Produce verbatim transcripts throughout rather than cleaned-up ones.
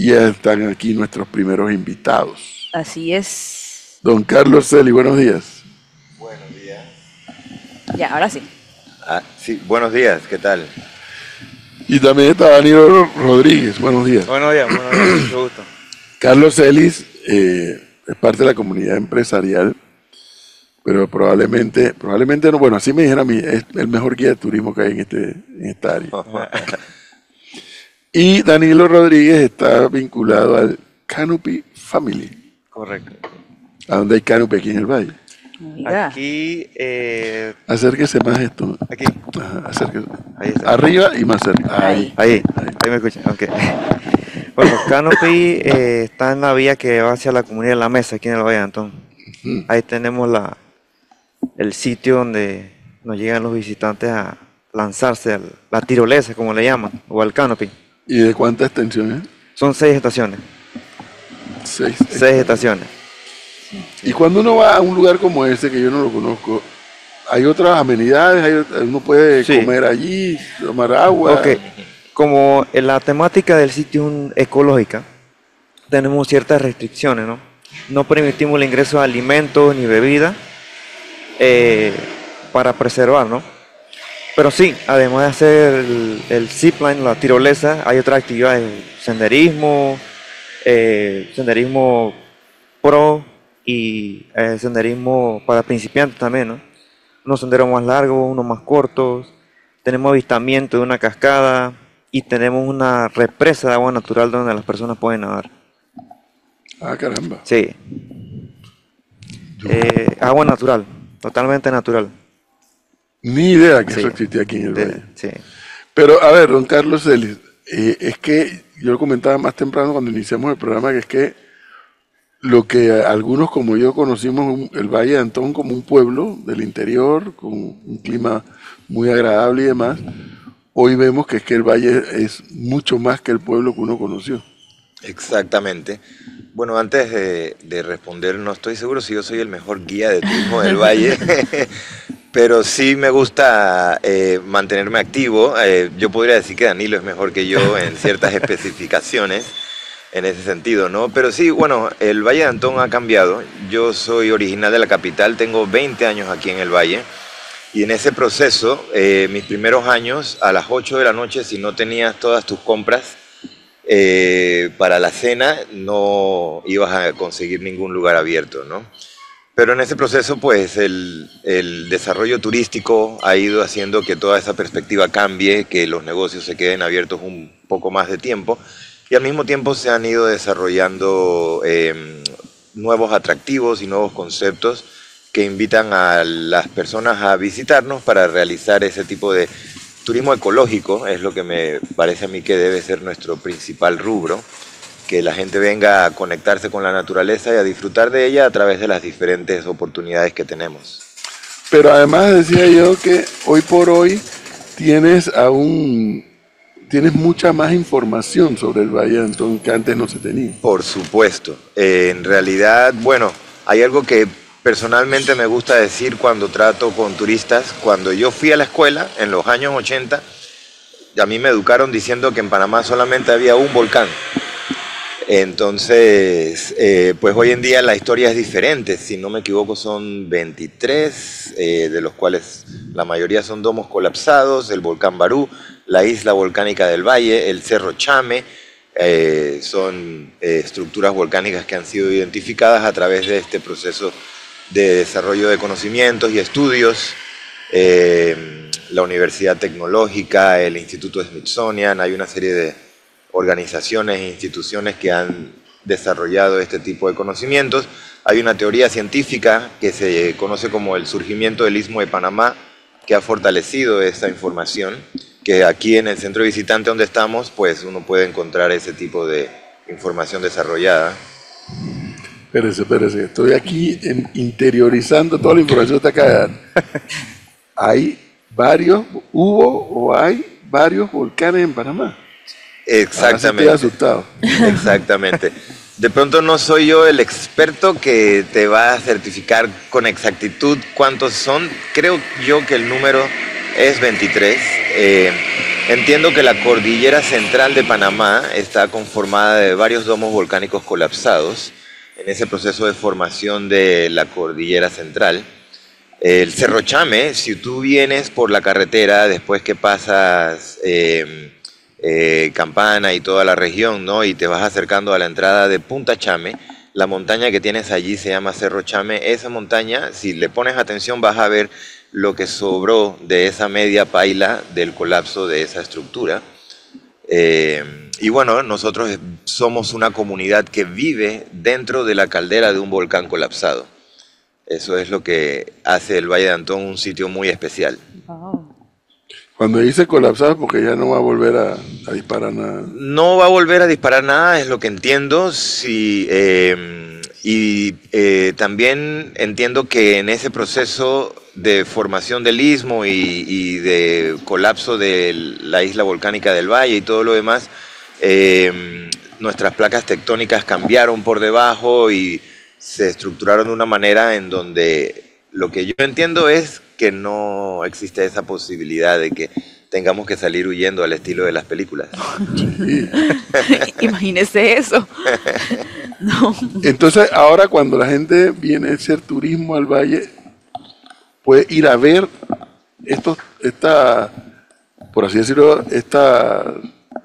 Y ya están aquí nuestros primeros invitados. Así es. Don Carlos Celi, buenos días. Buenos días. Ya, ahora sí. Ah, sí, buenos días, ¿qué tal? Y también está Danilo Rodríguez, buenos días. Buenos días, buenos días, mucho gusto. Carlos Celis eh, es parte de la comunidad empresarial, pero probablemente, probablemente no, bueno, así me dijeron a mí, es el mejor guía de turismo que hay en, este, en esta área. Y Danilo Rodríguez está vinculado al Canopy Family. Correcto. ¿A dónde hay Canopy aquí en el Valle? Mira. Aquí, eh, Acérquese más esto. aquí, Ajá, acérquese. ahí está. Arriba y más cerca. Ahí. Ahí, ahí me escuchan, ok. Bueno, Canopy eh, está en la vía que va hacia la comunidad de La Mesa, aquí en el Valle de Antón. Ujú. Ahí tenemos la, el sitio donde nos llegan los visitantes a lanzarse a la tirolesa, como le llaman, o al Canopy. ¿Y de cuánta extensión es? Son seis estaciones, Seis. seis estaciones. Y cuando uno va a un lugar como este, que yo no lo conozco, hay otras amenidades, hay ot- uno puede Sí. comer allí, tomar agua. Ok, como en la temática del sitio es un- ecológica, tenemos ciertas restricciones, ¿no? No permitimos el ingreso de alimentos ni bebidas eh, para preservar, ¿no? Pero sí, además de hacer el, el zipline, la tirolesa, hay otras actividades, senderismo, eh, senderismo pro y eh, senderismo para principiantes también, ¿no? Unos senderos más largos, unos más cortos. Tenemos avistamiento de una cascada y tenemos una represa de agua natural donde las personas pueden nadar. Ah, caramba. Sí. Eh, agua natural, totalmente natural. Ni idea que Sí. eso existía aquí en el De- Valle. sí. Pero, a ver, don Carlos Celis, eh, es que yo lo comentaba más temprano cuando iniciamos el programa, que es que lo que algunos como yo conocimos un- el Valle de Antón como un pueblo del interior, con un clima muy agradable y demás, hoy vemos que es que el Valle es mucho más que el pueblo que uno conoció. Exactamente. Bueno, antes de, de responder, no estoy seguro si yo soy el mejor guía de turismo del Valle, pero sí me gusta eh, mantenerme activo. Eh, yo podría decir que Danilo es mejor que yo en ciertas especificaciones en ese sentido, ¿no? Pero sí, bueno, el Valle de Antón ha cambiado. Yo soy original de la capital, tengo veinte años aquí en el Valle. Y en ese proceso, eh, mis primeros años, a las ocho de la noche, si no tenías todas tus compras eh, para la cena, no ibas a conseguir ningún lugar abierto, ¿no? Pero en ese proceso, pues, el, el desarrollo turístico ha ido haciendo que toda esa perspectiva cambie, que los negocios se queden abiertos un poco más de tiempo, y al mismo tiempo se han ido desarrollando eh, nuevos atractivos y nuevos conceptos que invitan a las personas a visitarnos para realizar ese tipo de turismo ecológico. Es lo que me parece a mí que debe ser nuestro principal rubro, que la gente venga a conectarse con la naturaleza y a disfrutar de ella a través de las diferentes oportunidades que tenemos. Pero además decía yo que hoy por hoy tienes aún, tienes mucha más información sobre el Valle de Antón que antes no se tenía. Por supuesto. Eh, en realidad, bueno, hay algo que personalmente me gusta decir cuando trato con turistas. Cuando yo fui a la escuela en los años ochenta, a mí me educaron diciendo que en Panamá solamente había un volcán. Entonces, eh, pues hoy en día la historia es diferente. Si no me equivoco, son veintitrés, eh, de los cuales la mayoría son domos colapsados: el volcán Barú, la isla volcánica del Valle, el Cerro Chame. Eh, son eh, estructuras volcánicas que han sido identificadas a través de este proceso de desarrollo de conocimientos y estudios. Eh, la Universidad Tecnológica, el Instituto Smithsonian, hay una serie de organizaciones e instituciones que han desarrollado este tipo de conocimientos. Hay una teoría científica que se conoce como el surgimiento del Istmo de Panamá, que ha fortalecido esta información, que aquí en el centro visitante donde estamos, pues uno puede encontrar ese tipo de información desarrollada. Espérese, espérese, estoy aquí en- interiorizando toda la información que te acaba de dar. Hay varios, hubo o hay varios volcanes en Panamá. Exactamente. Ahora sí estoy asustado. Exactamente. De pronto no soy yo el experto que te va a certificar con exactitud cuántos son. Creo yo que el número es veintitrés. Eh, entiendo que la cordillera central de Panamá está conformada de varios domos volcánicos colapsados en ese proceso de formación de la cordillera central. El Cerro Chame, si tú vienes por la carretera después que pasas eh, eh, Campana y toda la región, ¿no? Y te vas acercando a la entrada de Punta Chame, la montaña que tienes allí se llama Cerro Chame. Esa montaña, si le pones atención, vas a ver lo que sobró de esa media paila del colapso de esa estructura. Eh, y bueno, nosotros somos una comunidad que vive dentro de la caldera de un volcán colapsado. Eso es lo que hace el Valle de Antón un sitio muy especial. Wow. Cuando dice colapsar, porque ya no va a volver a, a disparar nada. No va a volver a disparar nada, es lo que entiendo. Sí, eh, y eh, también entiendo que en ese proceso de formación del istmo y, y de colapso de la isla volcánica del Valle y todo lo demás, eh, nuestras placas tectónicas cambiaron por debajo y se estructuraron de una manera en donde lo que yo entiendo es que no existe esa posibilidad de que tengamos que salir huyendo al estilo de las películas. Sí. Imagínese eso. No. Entonces, ahora cuando la gente viene a hacer turismo al valle, puede ir a ver estos, esta, por así decirlo, esta,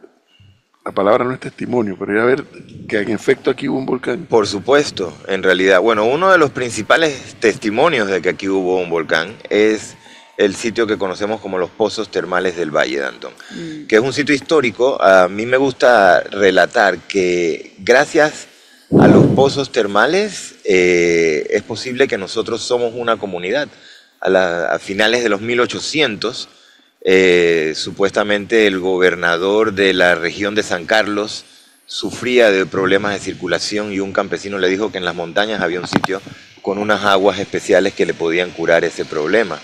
la palabra no es testimonio, pero ir a ver que en efecto aquí hubo un volcán. Por supuesto, en realidad. Bueno, uno de los principales testimonios de que aquí hubo un volcán es el sitio que conocemos como los Pozos Termales del Valle de Antón, mm. que es un sitio histórico. A mí me gusta relatar que gracias a los pozos termales eh, es posible que nosotros somos una comunidad. A, la, a finales de los mil ochocientos, eh, supuestamente el gobernador de la región de San Carlos sufría de problemas de circulación y un campesino le dijo que en las montañas había un sitio con unas aguas especiales que le podían curar ese problema.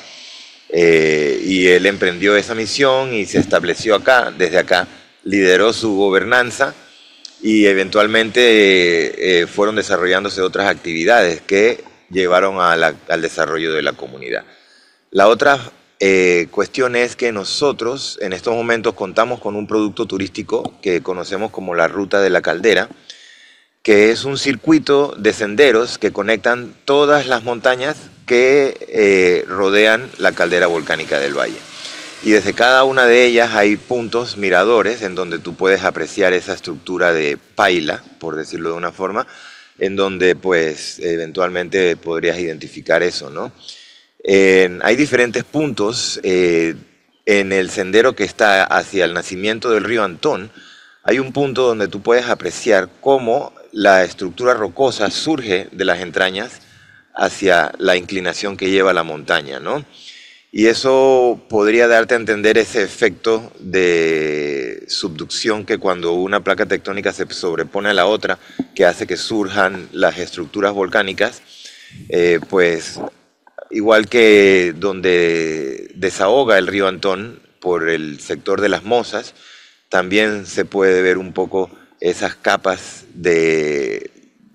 Eh, y él emprendió esa misión y se estableció acá, desde acá lideró su gobernanza y eventualmente eh, eh, fueron desarrollándose otras actividades que llevaron a la, al desarrollo de la comunidad. La otra eh, cuestión es que nosotros en estos momentos contamos con un producto turístico que conocemos como la Ruta de la Caldera, que es un circuito de senderos que conectan todas las montañas que eh, rodean la caldera volcánica del Valle. Y desde cada una de ellas hay puntos miradores en donde tú puedes apreciar esa estructura de paila, por decirlo de una forma, en donde pues eventualmente podrías identificar eso, ¿no? Eh, hay diferentes puntos eh, en el sendero que está hacia el nacimiento del río Antón. Hay un punto donde tú puedes apreciar cómo la estructura rocosa surge de las entrañas hacia la inclinación que lleva a la montaña, ¿no? Y eso podría darte a entender ese efecto de subducción que cuando una placa tectónica se sobrepone a la otra, que hace que surjan las estructuras volcánicas, eh, pues igual que donde desahoga el río Antón por el sector de las Mozas, también se puede ver un poco esas capas de,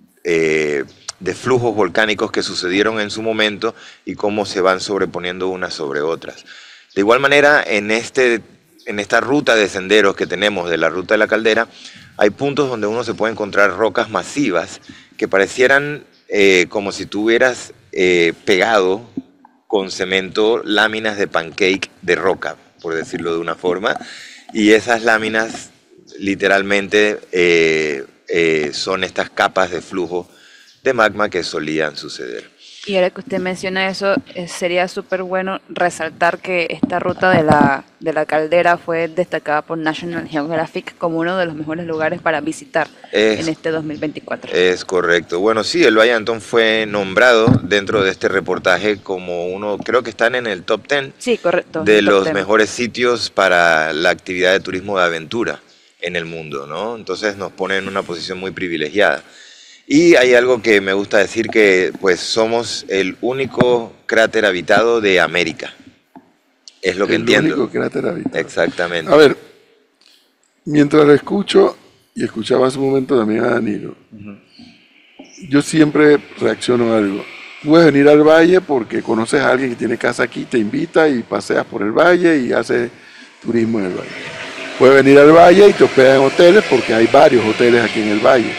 eh, de flujos volcánicos que sucedieron en su momento y cómo se van sobreponiendo unas sobre otras. De igual manera, en, este, en esta ruta de senderos que tenemos de la Ruta de la Caldera, hay puntos donde uno se puede encontrar rocas masivas que parecieran eh, como si tuvieras eh, pegado con cemento láminas de pancake de roca, por decirlo de una forma, y esas láminas literalmente eh, eh, son estas capas de flujo de magma que solían suceder. Y ahora que usted menciona eso, eh, sería súper bueno resaltar que esta ruta de la, de la caldera fue destacada por National Geographic como uno de los mejores lugares para visitar es, en este dos mil veinticuatro. Es correcto. Bueno, sí, el Valle de Antón fue nombrado dentro de este reportaje como uno, creo que están en el top diez sí, correcto, de los diez mejores sitios para la actividad de turismo de aventura en el mundo, ¿no? Entonces nos pone en una posición muy privilegiada. Y hay algo que me gusta decir, que pues somos el único cráter habitado de América. Es lo que el entiendo. El único cráter habitado. Exactamente. A ver, mientras lo escucho, y escuchaba hace un momento también a Danilo, uh-huh. yo siempre reacciono a algo. Puedes venir al valle porque conoces a alguien que tiene casa aquí, te invita y paseas por el valle y haces turismo en el valle. Puede venir al valle y te hospeda en hoteles, porque hay varios hoteles aquí en el valle,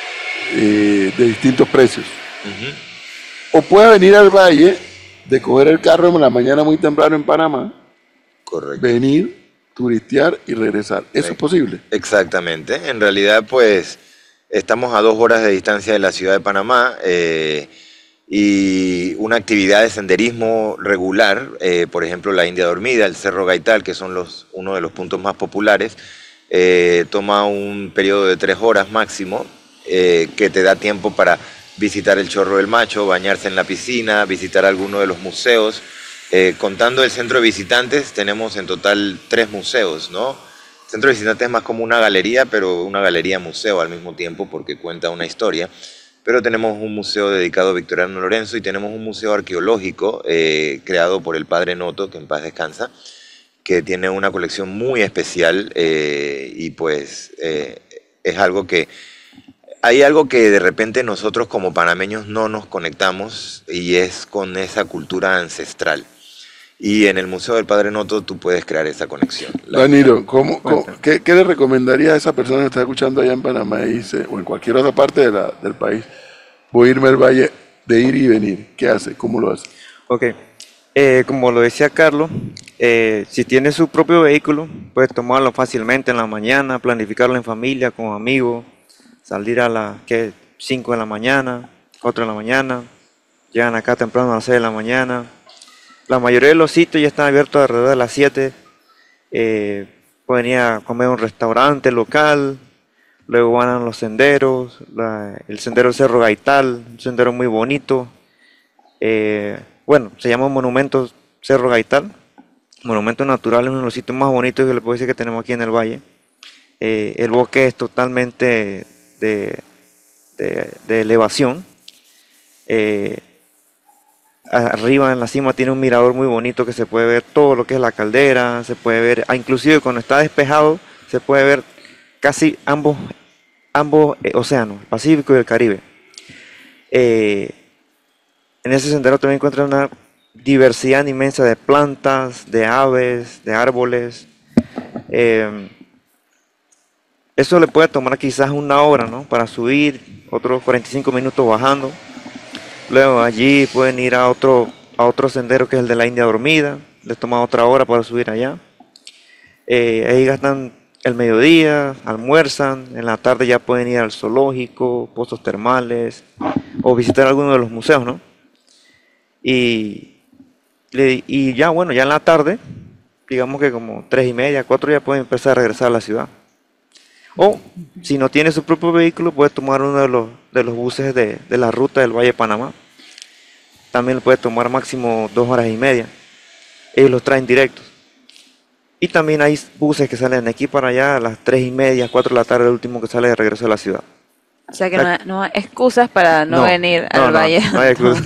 eh, de distintos precios. Ujú. O puede venir al valle, de coger el carro en la mañana muy temprano en Panamá, Correcto. venir, turistear y regresar. ¿Eso es posible? Exactamente. En realidad, pues, estamos a dos horas de distancia de la ciudad de Panamá eh, y una actividad de senderismo regular, eh, por ejemplo, la India Dormida, el Cerro Gaital, que son los, uno de los puntos más populares, eh, toma un periodo de tres horas máximo, eh, que te da tiempo para visitar el Chorro del Macho, bañarse en la piscina, visitar alguno de los museos. Eh, contando el centro de visitantes, tenemos en total tres museos, ¿no? El centro de visitantes es más como una galería, pero una galería museo al mismo tiempo porque cuenta una historia. Pero tenemos un museo dedicado a Victoriano Lorenzo y tenemos un museo arqueológico eh, creado por el padre Noto, que en paz descansa, que tiene una colección muy especial eh, y pues eh, es algo que... Hay algo que de repente nosotros como panameños no nos conectamos y es con esa cultura ancestral. Y en el Museo del Padre Noto tú puedes crear esa conexión. La- Danilo, ¿cómo, cómo- qué, qué le recomendaría a esa persona que está escuchando allá en Panamá y dice, o en cualquier otra parte de la- del país, voy a irme al valle de ir y venir? ¿Qué hace? ¿Cómo lo hace? Ok, eh, como lo decía Carlos, eh, si tiene su propio vehículo, puede tomarlo fácilmente en la mañana, planificarlo en familia, con amigos, salir a las ¿qué? cinco de la mañana, cuatro de la mañana, llegan acá temprano a las seis de la mañana. La mayoría de los sitios ya están abiertos alrededor de las siete. Eh, pueden ir a comer a un restaurante local, luego van a los senderos, la- el sendero del Cerro Gaital, un sendero muy bonito. Eh, bueno, se llama Monumento Cerro Gaital, monumento natural, es uno de los sitios más bonitos que le puedo decir que tenemos aquí en el valle. Eh, el bosque es totalmente de, de- de elevación. Eh, Arriba en la cima tiene un mirador muy bonito que se puede ver todo lo que es la caldera, se puede ver, ah, inclusive cuando está despejado, se puede ver casi ambos, ambos eh, océanos, el Pacífico y el Caribe. Eh, en ese sendero también encuentra una diversidad inmensa de plantas, de aves, de árboles. Eh, Eso le puede tomar quizás una hora, ¿no? Para subir, otros cuarenta y cinco minutos bajando. Luego allí pueden ir a otro, a otro sendero que es el de la India Dormida. Les toma otra hora para subir allá. Eh, ahí gastan el mediodía, almuerzan. En la tarde ya pueden ir al zoológico, pozos termales o visitar alguno de los museos, ¿no? Y, le- y ya, bueno, ya en la tarde, digamos que como tres y media, cuatro ya pueden empezar a regresar a la ciudad. O si no tiene su propio vehículo, puede tomar uno de los, de los buses de, de la ruta del Valle de Panamá. También lo puede tomar máximo dos horas y media. Ellos los traen directos. Y también hay buses que salen de aquí para allá a las tres y media, cuatro de la tarde, el último que sale de regreso a la ciudad. O sea que no hay, no hay excusas para no, venir no, al no, valle. no hay excusa.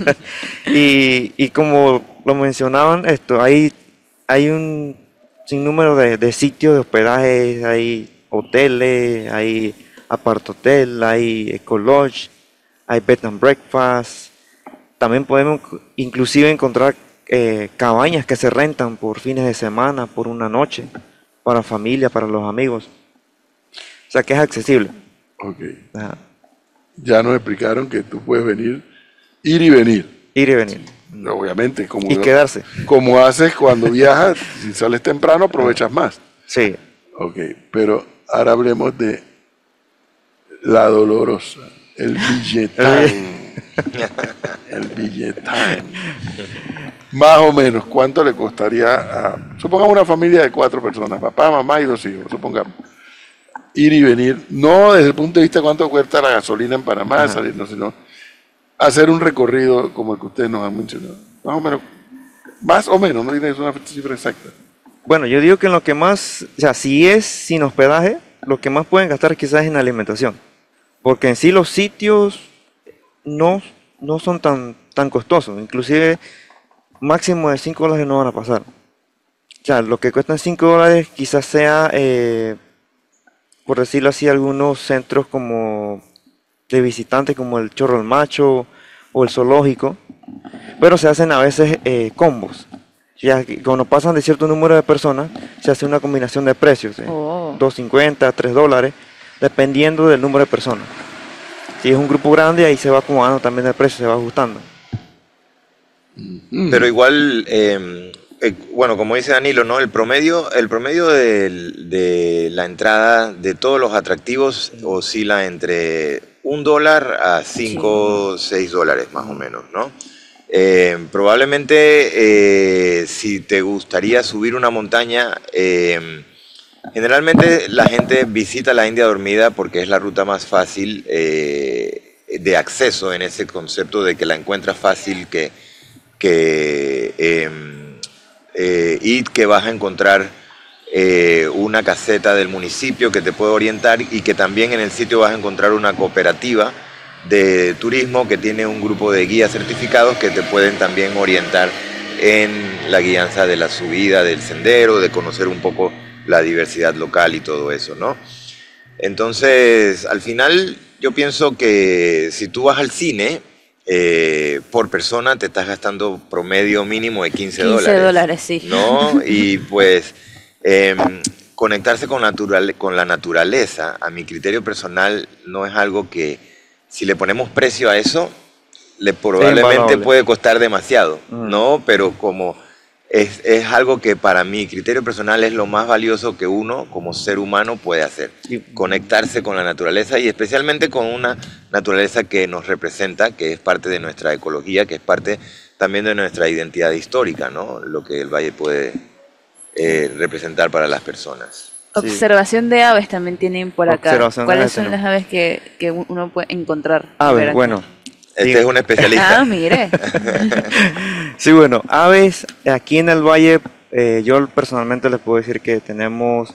y, y como lo mencionaban, esto, hay, hay un sinnúmero de, de sitios de hospedaje, hay hoteles, hay apart-hotel, hay eco-lodge, hay bed and breakfast. También podemos inclusive encontrar eh, cabañas que se rentan por fines de semana, por una noche, para familia, para los amigos. O sea que es accesible. Ok. Ajá. Ya nos explicaron que tú puedes venir, ir y venir. Ir y venir. Obviamente, como, Y quedarse. como haces cuando viajas, si sales temprano aprovechas más. Sí. Ok, pero ahora hablemos de la dolorosa, el billetán. El billetán. Más o menos, ¿cuánto le costaría a, supongamos una familia de cuatro personas, papá, mamá y dos hijos, supongamos, ir y venir, no desde el punto de vista de cuánto cuesta la gasolina en Panamá, Ajá. salir, no, sino hacer un recorrido como el que ustedes nos han mencionado? Más o menos, más o menos, no tienes una cifra exacta. Bueno, yo digo que en lo que más, o sea, si es sin hospedaje, lo que más pueden gastar quizás es en alimentación. Porque en sí los sitios no, no son tan, tan costosos. Inclusive máximo de cinco dólares no van a pasar. O sea, lo que cuestan cinco dólares quizás sea, eh, por decirlo así, algunos centros como de visitantes como el Chorro del Macho o el zoológico. Pero se hacen a veces eh, combos. Ya que cuando pasan de cierto número de personas, se hace una combinación de precios, ¿eh? Oh. dos cincuenta, tres dólares, dependiendo del número de personas. Si es un grupo grande, ahí se va acomodando también el precio, se va ajustando. Mm. Pero igual, eh, eh, bueno, como dice Danilo, ¿no? El promedio, el promedio del- de la entrada de todos los atractivos oscila entre un dólar a cinco o seis dólares más o menos, ¿no? Eh, probablemente eh, si te gustaría subir una montaña, eh, generalmente la gente visita la India Dormida porque es la ruta más fácil eh, de acceso en ese concepto de que la encuentras fácil, que, que, eh, eh, y que vas a encontrar eh, una caseta del municipio que te puede orientar y que también en el sitio vas a encontrar una cooperativa de turismo que tiene un grupo de guías certificados que te pueden también orientar en la guianza de la subida del sendero, de conocer un poco la diversidad local y todo eso, ¿no? Entonces, al final, yo pienso que si tú vas al cine, eh, por persona te estás gastando promedio mínimo de quince dólares. quince dólares, sí. ¿No? Y pues eh, conectarse con, natural, con la naturaleza, a mi criterio personal, no es algo que, si le ponemos precio a eso, le probablemente invaluable. puede costar demasiado, Mm. ¿no? Pero como es, es algo que para mi criterio personal es lo más valioso que uno como ser humano puede hacer. Y- Conectarse con la naturaleza y especialmente con una naturaleza que nos representa, que es parte de nuestra ecología, que es parte también de nuestra identidad histórica, ¿no? Lo que el valle puede eh, representar para las personas. Observación de aves también tienen por acá. Observación de ¿Cuáles aves son tenemos. las aves que, que uno puede encontrar? y Aves, ver acá? bueno. Este Sí. es un especialista. Ah, mire. Sí, bueno, aves, aquí en el valle, eh, yo personalmente les puedo decir que tenemos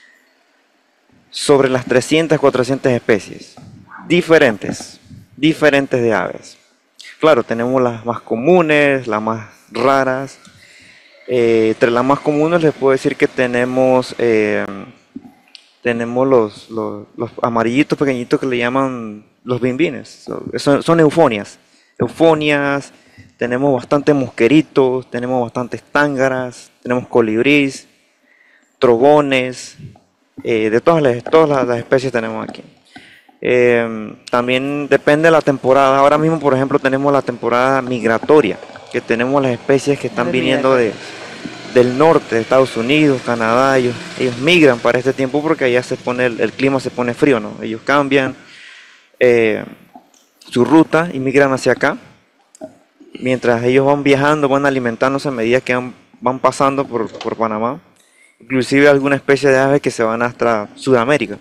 sobre las trescientas, cuatrocientas especies, diferentes, diferentes de aves. Claro, tenemos las más comunes, las más raras. Eh, entre las más comunes les puedo decir que tenemos, eh, tenemos los, los, los amarillitos pequeñitos que le llaman los bimbines, so- son, son eufonias. Eufonias, tenemos bastantes mosqueritos, tenemos bastantes tángaras, tenemos colibrís, trogones, eh, de todas las, todas las, las especies tenemos aquí. Eh, también depende de la temporada. Ahora mismo, por ejemplo, tenemos la temporada migratoria, que tenemos las especies que están De viniendo de, del norte de Estados Unidos, Canadá. Ellos, ellos migran para este tiempo porque allá se pone el, el clima se pone frío, ¿no? Ellos cambian eh, su ruta y migran hacia acá. Mientras ellos van viajando, van alimentándose a medida que van, van pasando por, por Panamá. Inclusive alguna especie de aves que se van hasta Sudamérica.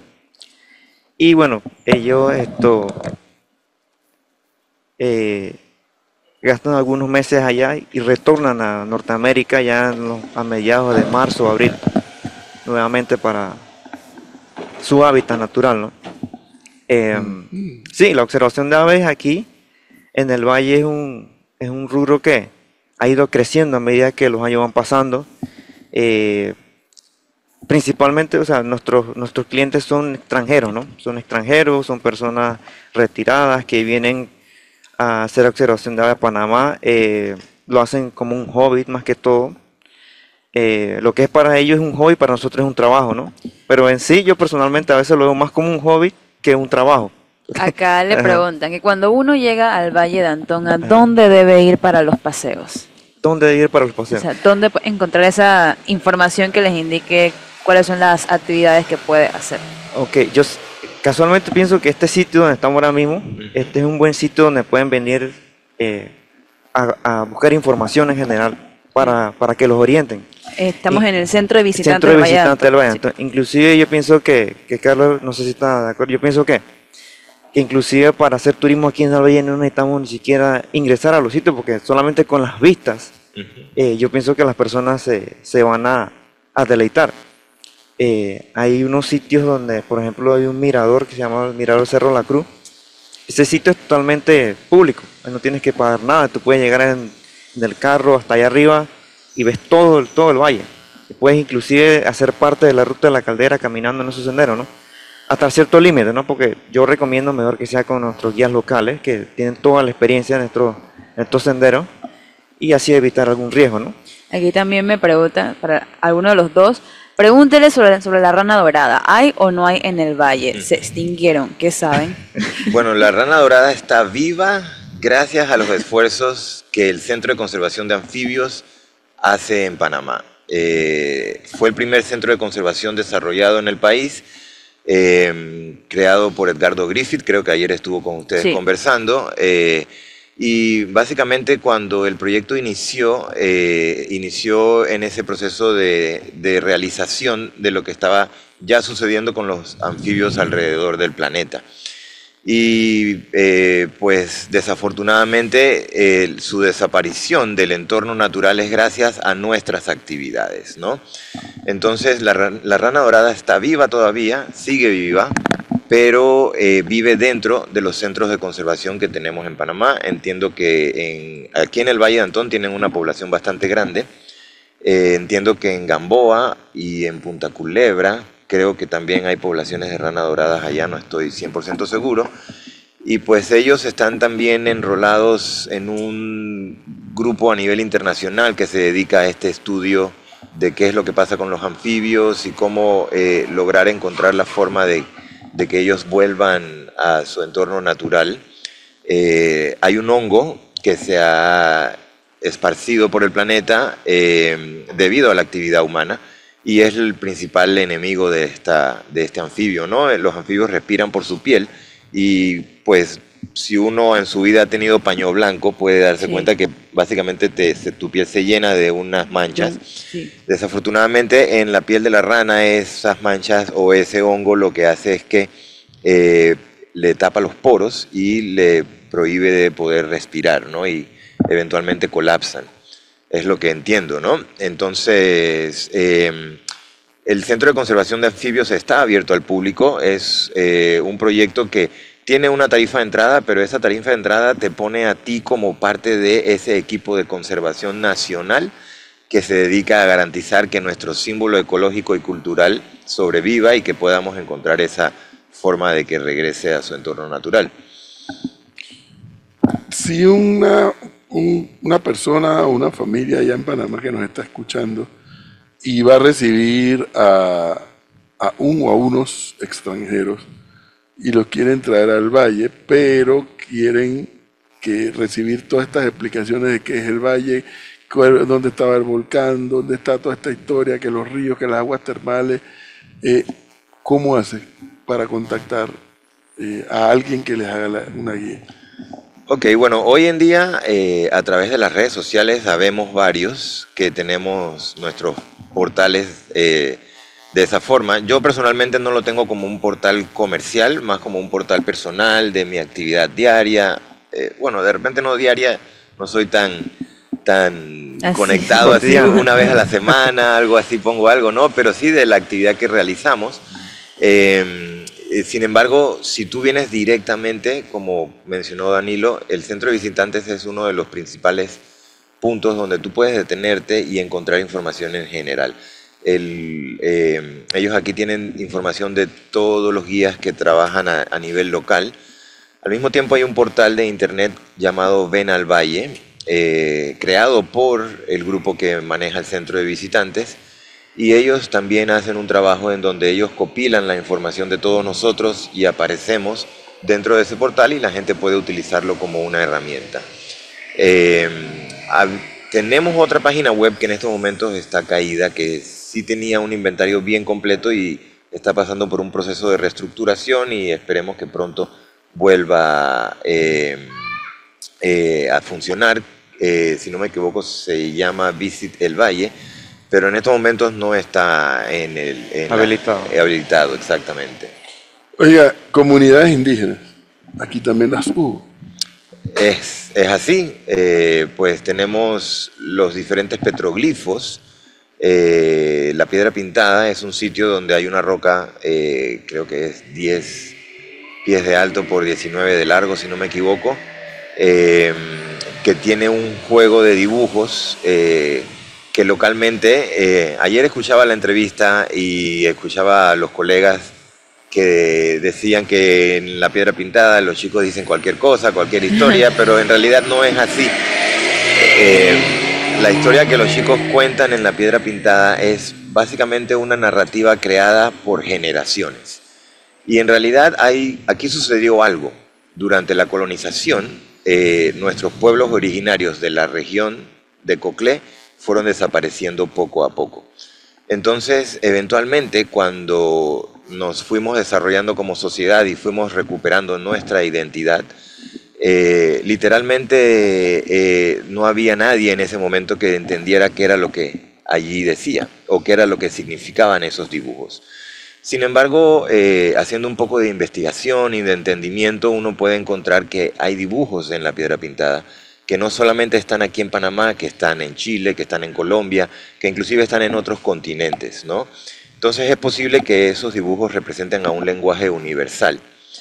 Y bueno, ellos esto eh, gastan algunos meses allá y retornan a Norteamérica ya en los- a mediados de marzo o abril, nuevamente para su hábitat natural, ¿no? Eh, sí, la observación de aves aquí en el valle es un, es un rubro que ha ido creciendo a medida que los años van pasando. Eh, Principalmente, o sea, nuestros, nuestros clientes son extranjeros, ¿no? Son extranjeros, son personas retiradas que vienen a hacer observación de aves a Panamá. Eh, lo hacen como un hobby más que todo. Eh, lo que es para ellos es un hobby, para nosotros es un trabajo, ¿no? Pero en sí, yo personalmente a veces lo veo más como un hobby que un trabajo. Acá le Ajá. preguntan que cuando uno llega al Valle de Antón, ¿a dónde debe ir para los paseos? ¿Dónde ir para los O paseos? sea, ¿dónde pu- encontrar esa información que les indique cuáles son las actividades que puede hacer? Ok, yo s- casualmente pienso que este sitio donde estamos ahora mismo, este es un buen sitio donde pueden venir eh, a, a buscar información en general para, para que los orienten. Estamos Y- en el centro de visitantes Centro de del Valle de visitantes del Antón. Valle. Entonces, inclusive yo pienso que, que Carlos, no sé si está de acuerdo, yo pienso que, que inclusive para hacer turismo aquí en el Valle no necesitamos ni siquiera ingresar a los sitios, porque solamente con las vistas, eh, yo pienso que las personas se, se van a, a deleitar. Eh, hay unos sitios donde, por ejemplo, hay un mirador que se llama el Mirador Cerro La Cruz. Ese sitio es totalmente público, no tienes que pagar nada, tú puedes llegar en, en el carro hasta allá arriba y ves todo, el- todo el valle. Y puedes inclusive hacer parte de la ruta de la caldera caminando en esos senderos, ¿no? Hasta cierto límite, ¿no? Porque yo recomiendo mejor que sea con nuestros guías locales, que tienen toda la experiencia en estos, en estos senderos, y así evitar algún riesgo, ¿no? Aquí también me pregunta, para alguno de los dos, pregúntele sobre, sobre la rana dorada. ¿Hay o no hay en el valle? Se extinguieron, ¿qué saben? Bueno, la rana dorada está viva gracias a los esfuerzos que el Centro de Conservación de Anfibios hace en Panamá. Eh, fue el primer centro de conservación desarrollado en el país, eh, creado por Edgardo Griffith, creo que ayer estuvo con ustedes Sí. conversando. Eh, y básicamente cuando el proyecto inició, eh, inició en ese proceso de, de realización de lo que estaba ya sucediendo con los anfibios alrededor del planeta. Y eh, pues desafortunadamente eh, su desaparición del entorno natural es gracias a nuestras actividades, ¿no? Entonces la, ra- la rana dorada está viva todavía, sigue viva, pero eh, vive dentro de los centros de conservación que tenemos en Panamá. Entiendo que en, aquí en el Valle de Antón tienen una población bastante grande. Eh, entiendo que en Gamboa y en Punta Culebra creo que también hay poblaciones de rana doradas allá, no estoy cien por ciento seguro. Y pues ellos están también enrolados en un grupo a nivel internacional que se dedica a este estudio de qué es lo que pasa con los anfibios y cómo eh, lograr encontrar la forma de, de que ellos vuelvan a su entorno natural. Eh, hay un hongo que se ha esparcido por el planeta eh, debido a la actividad humana y es el principal enemigo de, esta, de este anfibio, ¿no? Los anfibios respiran por su piel y pues si uno en su vida ha tenido paño blanco puede darse Sí. cuenta que básicamente te, se- tu piel se llena de unas manchas. Sí. Desafortunadamente en la piel de la rana esas manchas o ese hongo lo que hace es que eh, le tapa los poros y le prohíbe de poder respirar, ¿no? Y eventualmente colapsan. Es lo que entiendo, ¿no? Entonces, eh, el Centro de Conservación de Anfibios está abierto al público. Es eh, un proyecto que tiene una tarifa de entrada, pero esa tarifa de entrada te pone a ti como parte de ese equipo de conservación nacional que se dedica a garantizar que nuestro símbolo ecológico y cultural sobreviva y que podamos encontrar esa forma de que regrese a su entorno natural. Si una, un- una persona o una familia allá en Panamá que nos está escuchando y va a recibir a, a un o a unos extranjeros y los quieren traer al valle, pero quieren que recibir todas estas explicaciones de qué es el valle, cuál- dónde estaba el volcán, dónde está toda esta historia, que los ríos, que las aguas termales, eh, ¿cómo hace para contactar eh, a alguien que les haga la- una guía? Ok, bueno, hoy en día eh, a través de las redes sociales sabemos varios que tenemos nuestros portales eh, de esa forma. Yo personalmente no lo tengo como un portal comercial, más como un portal personal de mi actividad diaria. Eh, bueno, de repente no diaria, no soy tan, tan Así. conectado así Cotidiano. una vez a la semana, algo así pongo algo, ¿no? Pero sí de la actividad que realizamos. Eh, eh, sin embargo, si tú vienes directamente, como mencionó Danilo, el centro de visitantes es uno de los principales puntos donde tú puedes detenerte y encontrar información en general. El, eh, ellos aquí tienen información de todos los guías que trabajan a, a nivel local. Al mismo tiempo hay un portal de internet llamado Ven al Valle, eh, creado por el grupo que maneja el centro de visitantes. Y ellos también hacen un trabajo en donde ellos copilan la información de todos nosotros y aparecemos dentro de ese portal y la gente puede utilizarlo como una herramienta. Eh, hab- tenemos otra página web que en estos momentos está caída, que sí tenía un inventario bien completo y está pasando por un proceso de reestructuración y esperemos que pronto vuelva eh, eh, a funcionar. Eh, si no me equivoco se llama Visit el Valle, pero en estos momentos no está en el en la- Habilitado. eh, habilitado, exactamente. Oiga, comunidades indígenas, aquí también las hubo. Es, es así, eh, pues tenemos los diferentes petroglifos. Eh, la Piedra Pintada es un sitio donde hay una roca, eh, creo que es diez pies de alto por diecinueve de largo, si no me equivoco, eh, que tiene un juego de dibujos eh, que localmente, eh, ayer escuchaba la entrevista y escuchaba a los colegas que decían que en la Piedra Pintada los chicos dicen cualquier cosa, cualquier historia, pero en realidad no es así. Eh, la historia que los chicos cuentan en La Piedra Pintada es básicamente una narrativa creada por generaciones. Y en realidad hay, aquí sucedió algo. Durante la colonización, eh, nuestros pueblos originarios de la región de Coclé fueron desapareciendo poco a poco. Entonces, eventualmente, cuando nos fuimos desarrollando como sociedad y fuimos recuperando nuestra identidad, eh, literalmente eh, no había nadie en ese momento que entendiera qué era lo que allí decía o qué era lo que significaban esos dibujos. Sin embargo, eh, haciendo un poco de investigación y de entendimiento, uno puede encontrar que hay dibujos en La Piedra Pintada que no solamente están aquí en Panamá, que están en Chile, que están en Colombia, que inclusive están en otros continentes, ¿no? Entonces es posible que esos dibujos representen a un lenguaje universal.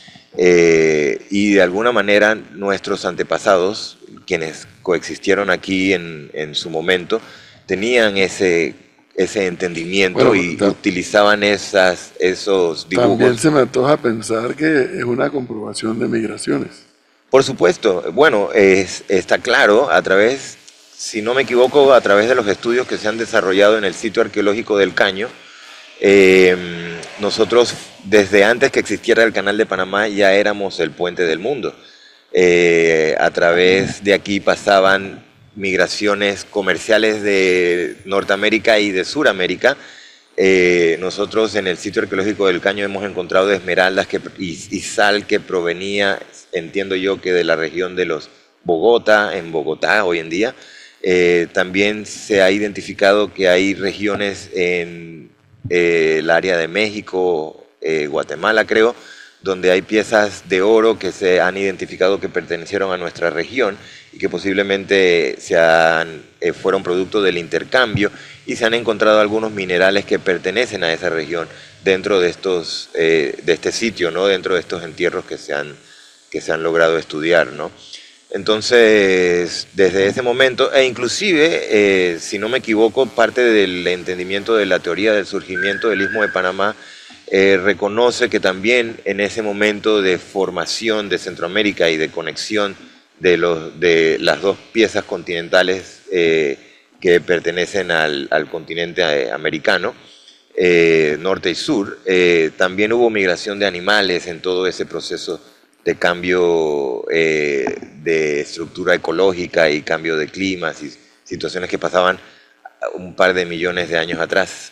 Eh, y de alguna manera nuestros antepasados, quienes coexistieron aquí en, en su momento, tenían ese, ese entendimiento Bueno, y ta- utilizaban esas, esos También dibujos. se me antoja pensar que es una comprobación de migraciones. Por supuesto, bueno, es, está claro a través, si no me equivoco, a través de los estudios que se han desarrollado en el sitio arqueológico del Caño. Eh, nosotros, desde antes que existiera el Canal de Panamá, ya éramos el puente del mundo. Eh, a través de aquí pasaban migraciones comerciales de Norteamérica y de Suramérica. Eh, nosotros en el sitio arqueológico del Caño hemos encontrado esmeraldas que, y, y sal que provenía, entiendo yo, que de la región de los Bogotá, en Bogotá hoy en día. Eh, también se ha identificado que hay regiones en eh, el área de México, eh, Guatemala creo, donde hay piezas de oro que se han identificado que pertenecieron a nuestra región y que posiblemente se han, eh, fueron producto del intercambio, y se han encontrado algunos minerales que pertenecen a esa región dentro de, estos, eh, de este sitio, ¿no? Dentro de estos entierros que se han, que se han logrado estudiar, ¿no? Entonces, desde ese momento, e inclusive, eh, si no me equivoco, parte del entendimiento de la teoría del surgimiento del Istmo de Panamá eh, reconoce que también en ese momento de formación de Centroamérica y de conexión de, los, de las dos piezas continentales eh, que pertenecen al, al continente eh, americano, eh, norte y sur, eh, también hubo migración de animales en todo ese proceso de cambio eh, de estructura ecológica y cambio de climas y situaciones que pasaban un par de millones de años atrás.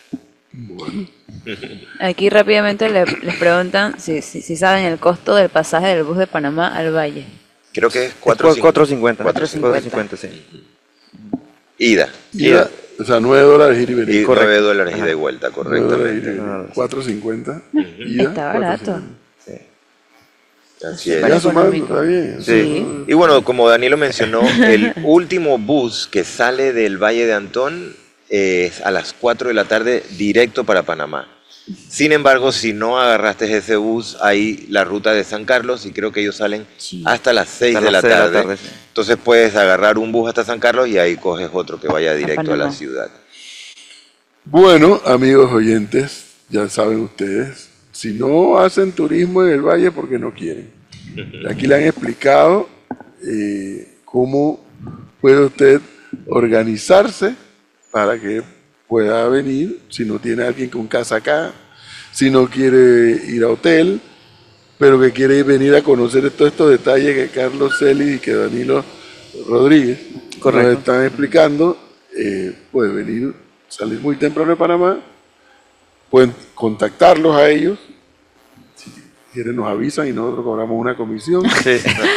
Aquí rápidamente le- les preguntan si, si, si saben el costo del pasaje del bus de Panamá al Valle. Creo que es cuatro cuatro cincuenta. cuatro cincuenta. cuatro cincuenta, sí. ida. Ida, o sea, nueve dólares ir y venir. Y Correcto. nueve dólares y Ajá. de vuelta, nueve dólares ir y correctamente. venir. Ah, cuatro cincuenta. Ida, Está barato. Sí. Así es. Vale. Ya sumando, económico. está bien. Sí. Y bueno, como Danilo mencionó, el último bus que sale del Valle de Antón es a las cuatro de la tarde directo para Panamá. Sin embargo, si no agarraste ese bus, hay la ruta de San Carlos y creo que ellos salen Sí. hasta las seis Hasta de las la seis de la tarde. tarde, sí. Entonces puedes agarrar un bus hasta San Carlos y ahí coges otro que vaya directo a la Panamá. ciudad. Bueno, amigos oyentes, ya saben ustedes, si no hacen turismo en el valle porque no quieren. Aquí le han explicado eh, cómo puede usted organizarse para que pueda venir, si no tiene alguien con casa acá, si no quiere ir a hotel, pero que quiere venir a conocer todos estos detalles que Carlos Celis y que Danilo Rodríguez Correcto. nos están explicando, eh, puede venir, salir muy temprano de Panamá, pueden contactarlos a ellos, si quieren nos avisan y nosotros cobramos una comisión Sí.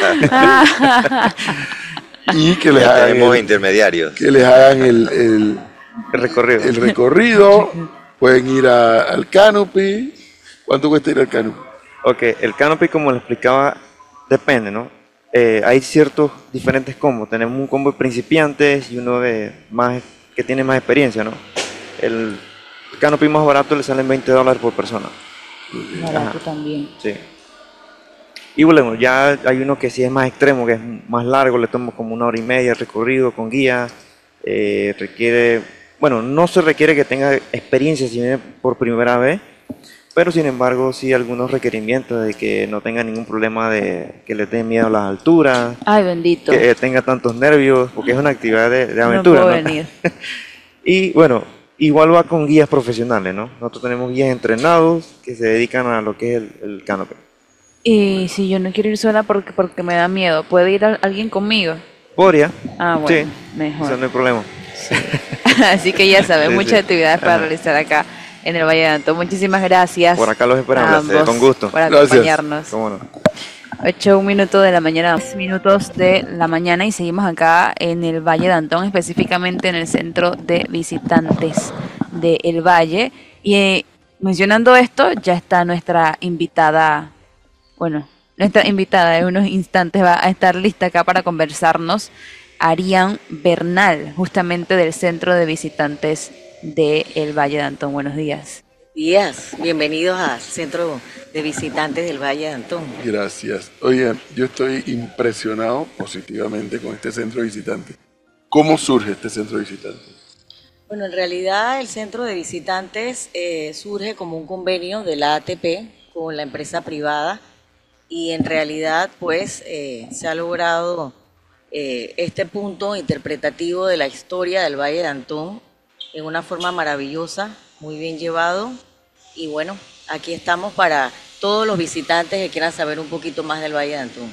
y que les Ya hagan tenemos el, intermediarios. que les hagan el, el- El recorrido. el recorrido, pueden ir a- al Canopy. ¿Cuánto cuesta ir al Canopy? Ok, el canopy, como le explicaba, depende, ¿no? Eh, hay ciertos diferentes combos. Tenemos un combo de principiantes y uno de más que tiene más experiencia, ¿no? El canopy más barato le salen veinte dólares por persona. Barato también. Sí. Y bueno, ya hay uno que sí es más extremo, que es más largo, le toma como una hora y media de recorrido con guía. Eh, requiere, bueno, no se requiere que tenga experiencia si viene por primera vez, pero sin embargo sí algunos requerimientos de que no tenga ningún problema de que le dé miedo a las alturas, Ay, bendito. que tenga tantos nervios, porque es una actividad de, de No aventura, puedo ¿no? venir. Y bueno, igual va con guías profesionales, ¿no? Nosotros tenemos guías entrenados que se dedican a lo que es el, el canopy. Y si yo no quiero ir sola porque, porque me da miedo, ¿puede ir a- alguien conmigo? Podría, Ah, sí, bueno, mejor. eso no hay problema. Así que ya saben, Sí, muchas sí. actividades para Ajá. realizar acá en el Valle de Antón. Muchísimas gracias Por acá los esperamos, a Un placer. ambos con gusto. por Gracias. acompañarnos. ¿Cómo no? ocho, un minuto de la mañana, dos minutos de la mañana y seguimos acá en el Valle de Antón, específicamente en el centro de visitantes del Valle. Y eh, mencionando esto, ya está nuestra invitada, bueno, nuestra invitada en unos instantes va a estar lista acá para conversarnos, Arián Bernal, justamente del centro de visitantes del Valle de Antón. Buenos días. Días, bienvenidos al Centro de Visitantes del Valle de Antón. Gracias. Oigan, yo estoy impresionado positivamente con este centro de visitantes. ¿Cómo surge este centro de visitantes? Bueno, en realidad el Centro de Visitantes eh, surge como un convenio de la A T P con la empresa privada y en realidad pues eh, se ha logrado eh, este punto interpretativo de la historia del Valle de Antón en una forma maravillosa, muy bien llevado y bueno, aquí estamos para todos los visitantes que quieran saber un poquito más del Valle de Antón.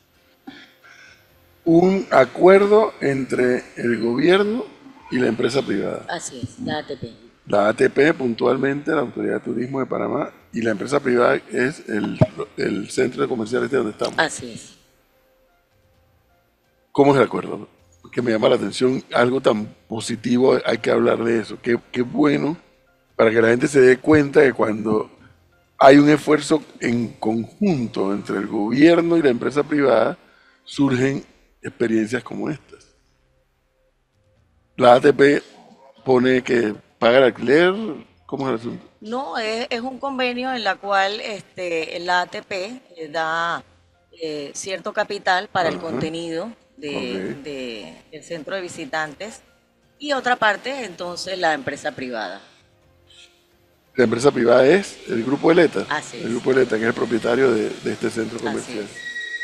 Un acuerdo entre el gobierno y la empresa privada. Así es, la A T P. La A T P, puntualmente, la Autoridad de Turismo de Panamá, y la empresa privada es el, el centro comercial este donde estamos. Así es. ¿Cómo es el acuerdo? Que me llama la atención, algo tan positivo, hay que hablar de eso. Qué, qué bueno para que la gente se dé cuenta que cuando hay un esfuerzo en conjunto entre el gobierno y la empresa privada, surgen experiencias como estas. La A T P pone que paga el alquiler, ¿cómo es el asunto? No, es, es un convenio en la cual este, la A T P eh, da eh, cierto capital para el Ajá. contenido de, Ok. de- del centro de visitantes y otra parte entonces la empresa privada. La empresa privada es el Grupo Eleta. Así es. El Grupo Eleta, que es el propietario de, de este centro Así comercial. es.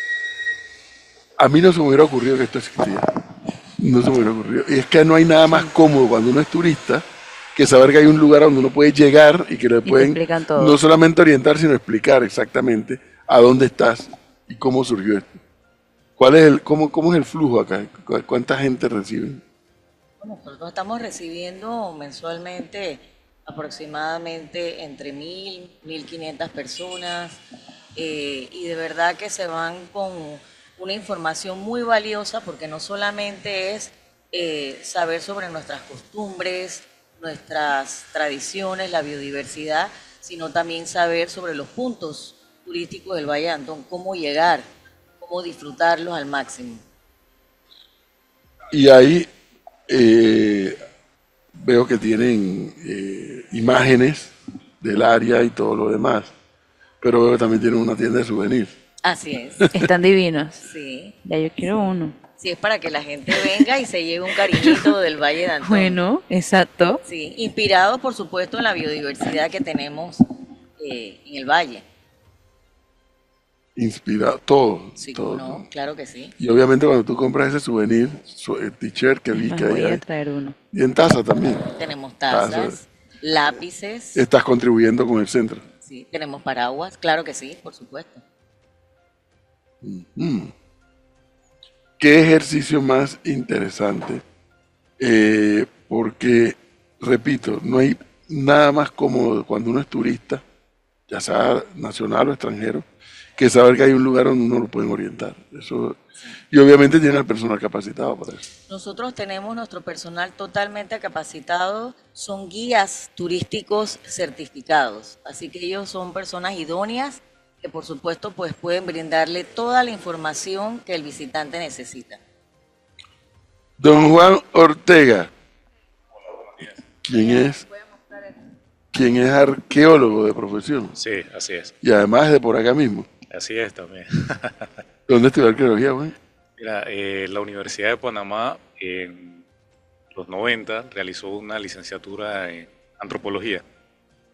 A mí no se me hubiera ocurrido que esto existía. No se me hubiera ocurrido. Y es que no hay nada más cómodo cuando uno es turista que saber que hay un lugar donde uno puede llegar y que le te pueden explican todo. no solamente orientar, sino explicar exactamente a dónde estás y cómo surgió esto. ¿Cuál es el, cómo, cómo es el flujo acá? ¿Cu- ¿Cuánta gente reciben? Bueno, nosotros estamos recibiendo mensualmente aproximadamente entre mil, mil quinientas personas eh, y de verdad que se van con una información muy valiosa porque no solamente es eh, saber sobre nuestras costumbres, nuestras tradiciones, la biodiversidad, sino también saber sobre los puntos turísticos del Valle de Antón, cómo llegar, cómo disfrutarlos al máximo. Y ahí eh, veo que tienen eh, imágenes del área y todo lo demás. Pero veo que también tienen una tienda de souvenirs. Así es, Están divinos. sí. Ya yo quiero uno. Sí, es para que la gente venga y se lleve un cariñito del Valle de Antón. Bueno, exacto. Sí, inspirado por supuesto en la biodiversidad que tenemos eh, en el valle. Inspirado, todo. Sí, todo, ¿cómo no? todo. Claro que sí. Y obviamente cuando tú compras ese souvenir, su- el t-shirt que vi Me que voy hay a ahí, traer uno. y en taza también, Tenemos Tazas. tazas, lápices, estás contribuyendo con el centro. sí, tenemos paraguas, claro que sí, por supuesto. Mm. ¿Qué ejercicio más interesante? Eh, porque, repito, no hay nada más cómodo cuando uno es turista, ya sea nacional o extranjero, que saber que hay un lugar donde uno lo pueden orientar. Eso, y obviamente tiene al personal capacitado para eso. Nosotros tenemos nuestro personal totalmente capacitado, son guías turísticos certificados, así que ellos son personas idóneas que por supuesto pues pueden brindarle toda la información que el visitante necesita. Don Juan Ortega, quien es, quien es arqueólogo de profesión Sí, así es. y además es de por acá mismo. Así es también. ¿Dónde estudió arqueología, Juan? Mira, eh, la Universidad de Panamá en los noventa realizó una licenciatura en antropología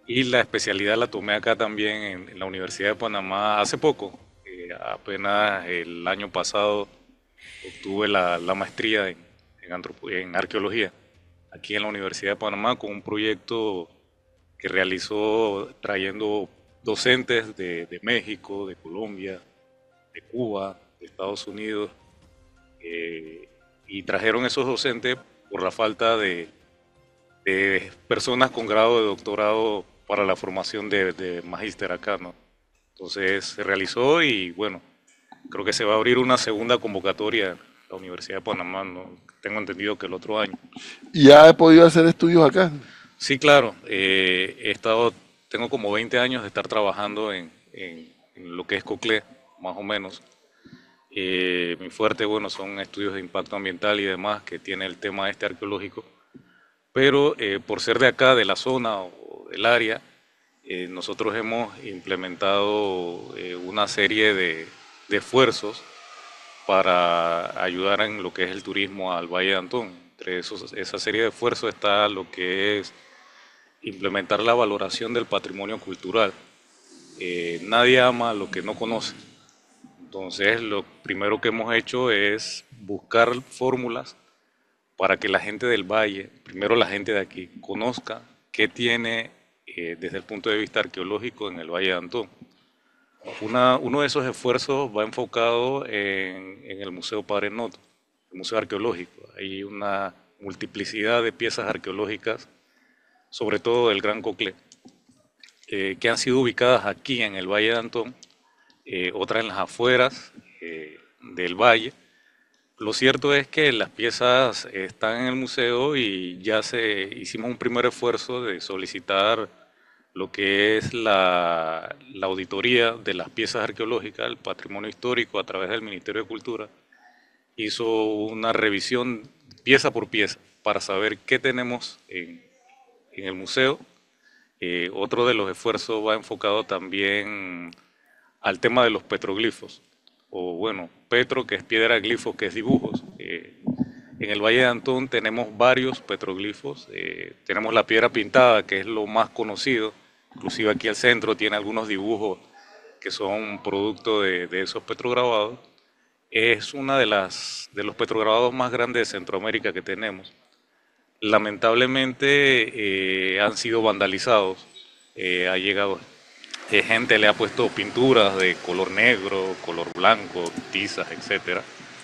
y la especialidad la tomé acá también en, en la Universidad de Panamá hace poco. Eh, apenas el año pasado obtuve la, la maestría en, en, antropo- en arqueología aquí en la Universidad de Panamá con un proyecto que realizó trayendo docentes de, de México, de Colombia, de Cuba, de Estados Unidos, eh, y trajeron esos docentes por la falta de, de personas con grado de doctorado para la formación de, de magíster acá, ¿no? Entonces se realizó y bueno, creo que se va a abrir una segunda convocatoria en la Universidad de Panamá, ¿no? Tengo entendido que el otro año. ¿Y ya he podido hacer estudios acá? Sí, claro, eh, he estado, tengo como veinte años de estar trabajando en, en- en lo que es COCLE, más o menos. Eh, mi fuerte, bueno, son estudios de impacto ambiental y demás, que tiene el tema este arqueológico, pero eh, por ser de acá, de la zona o del área, eh, nosotros hemos implementado eh, una serie de, de esfuerzos para ayudar en lo que es el turismo al Valle de Antón. Entre esos, esa serie de esfuerzos está lo que es implementar la valoración del patrimonio cultural. Eh, nadie ama lo que no conoce. Entonces, lo primero que hemos hecho es buscar fórmulas para que la gente del valle, primero la gente de aquí, conozca qué tiene eh, desde el punto de vista arqueológico en el Valle de Antón. Una- uno de esos esfuerzos va enfocado en, en el Museo Padre Noto, el Museo Arqueológico. Hay una multiplicidad de piezas arqueológicas, sobre todo del Gran Coclé, eh, que han sido ubicadas aquí en el Valle de Antón, eh, otras en las afueras eh, del valle. Lo cierto es que las piezas están en el museo y ya se hicimos un primer esfuerzo de solicitar lo que es la, la auditoría de las piezas arqueológicas, el patrimonio histórico a través del Ministerio de Cultura. Hizo una revisión pieza por pieza para saber qué tenemos en, en el museo. Eh, otro de los esfuerzos va enfocado también al tema de los petroglifos, o bueno, petro, que es piedra, glifos, que es dibujos. Eh, en el Valle de Antón tenemos varios petroglifos, eh, tenemos la piedra pintada, que es lo más conocido, inclusive aquí al centro tiene algunos dibujos que son producto de, de esos petrograbados. Es una de las de los petrograbados más grandes de Centroamérica que tenemos. Lamentablemente eh, han sido vandalizados, eh, ha llegado eh, gente le ha puesto pinturas de color negro, color blanco, tizas, etcétera.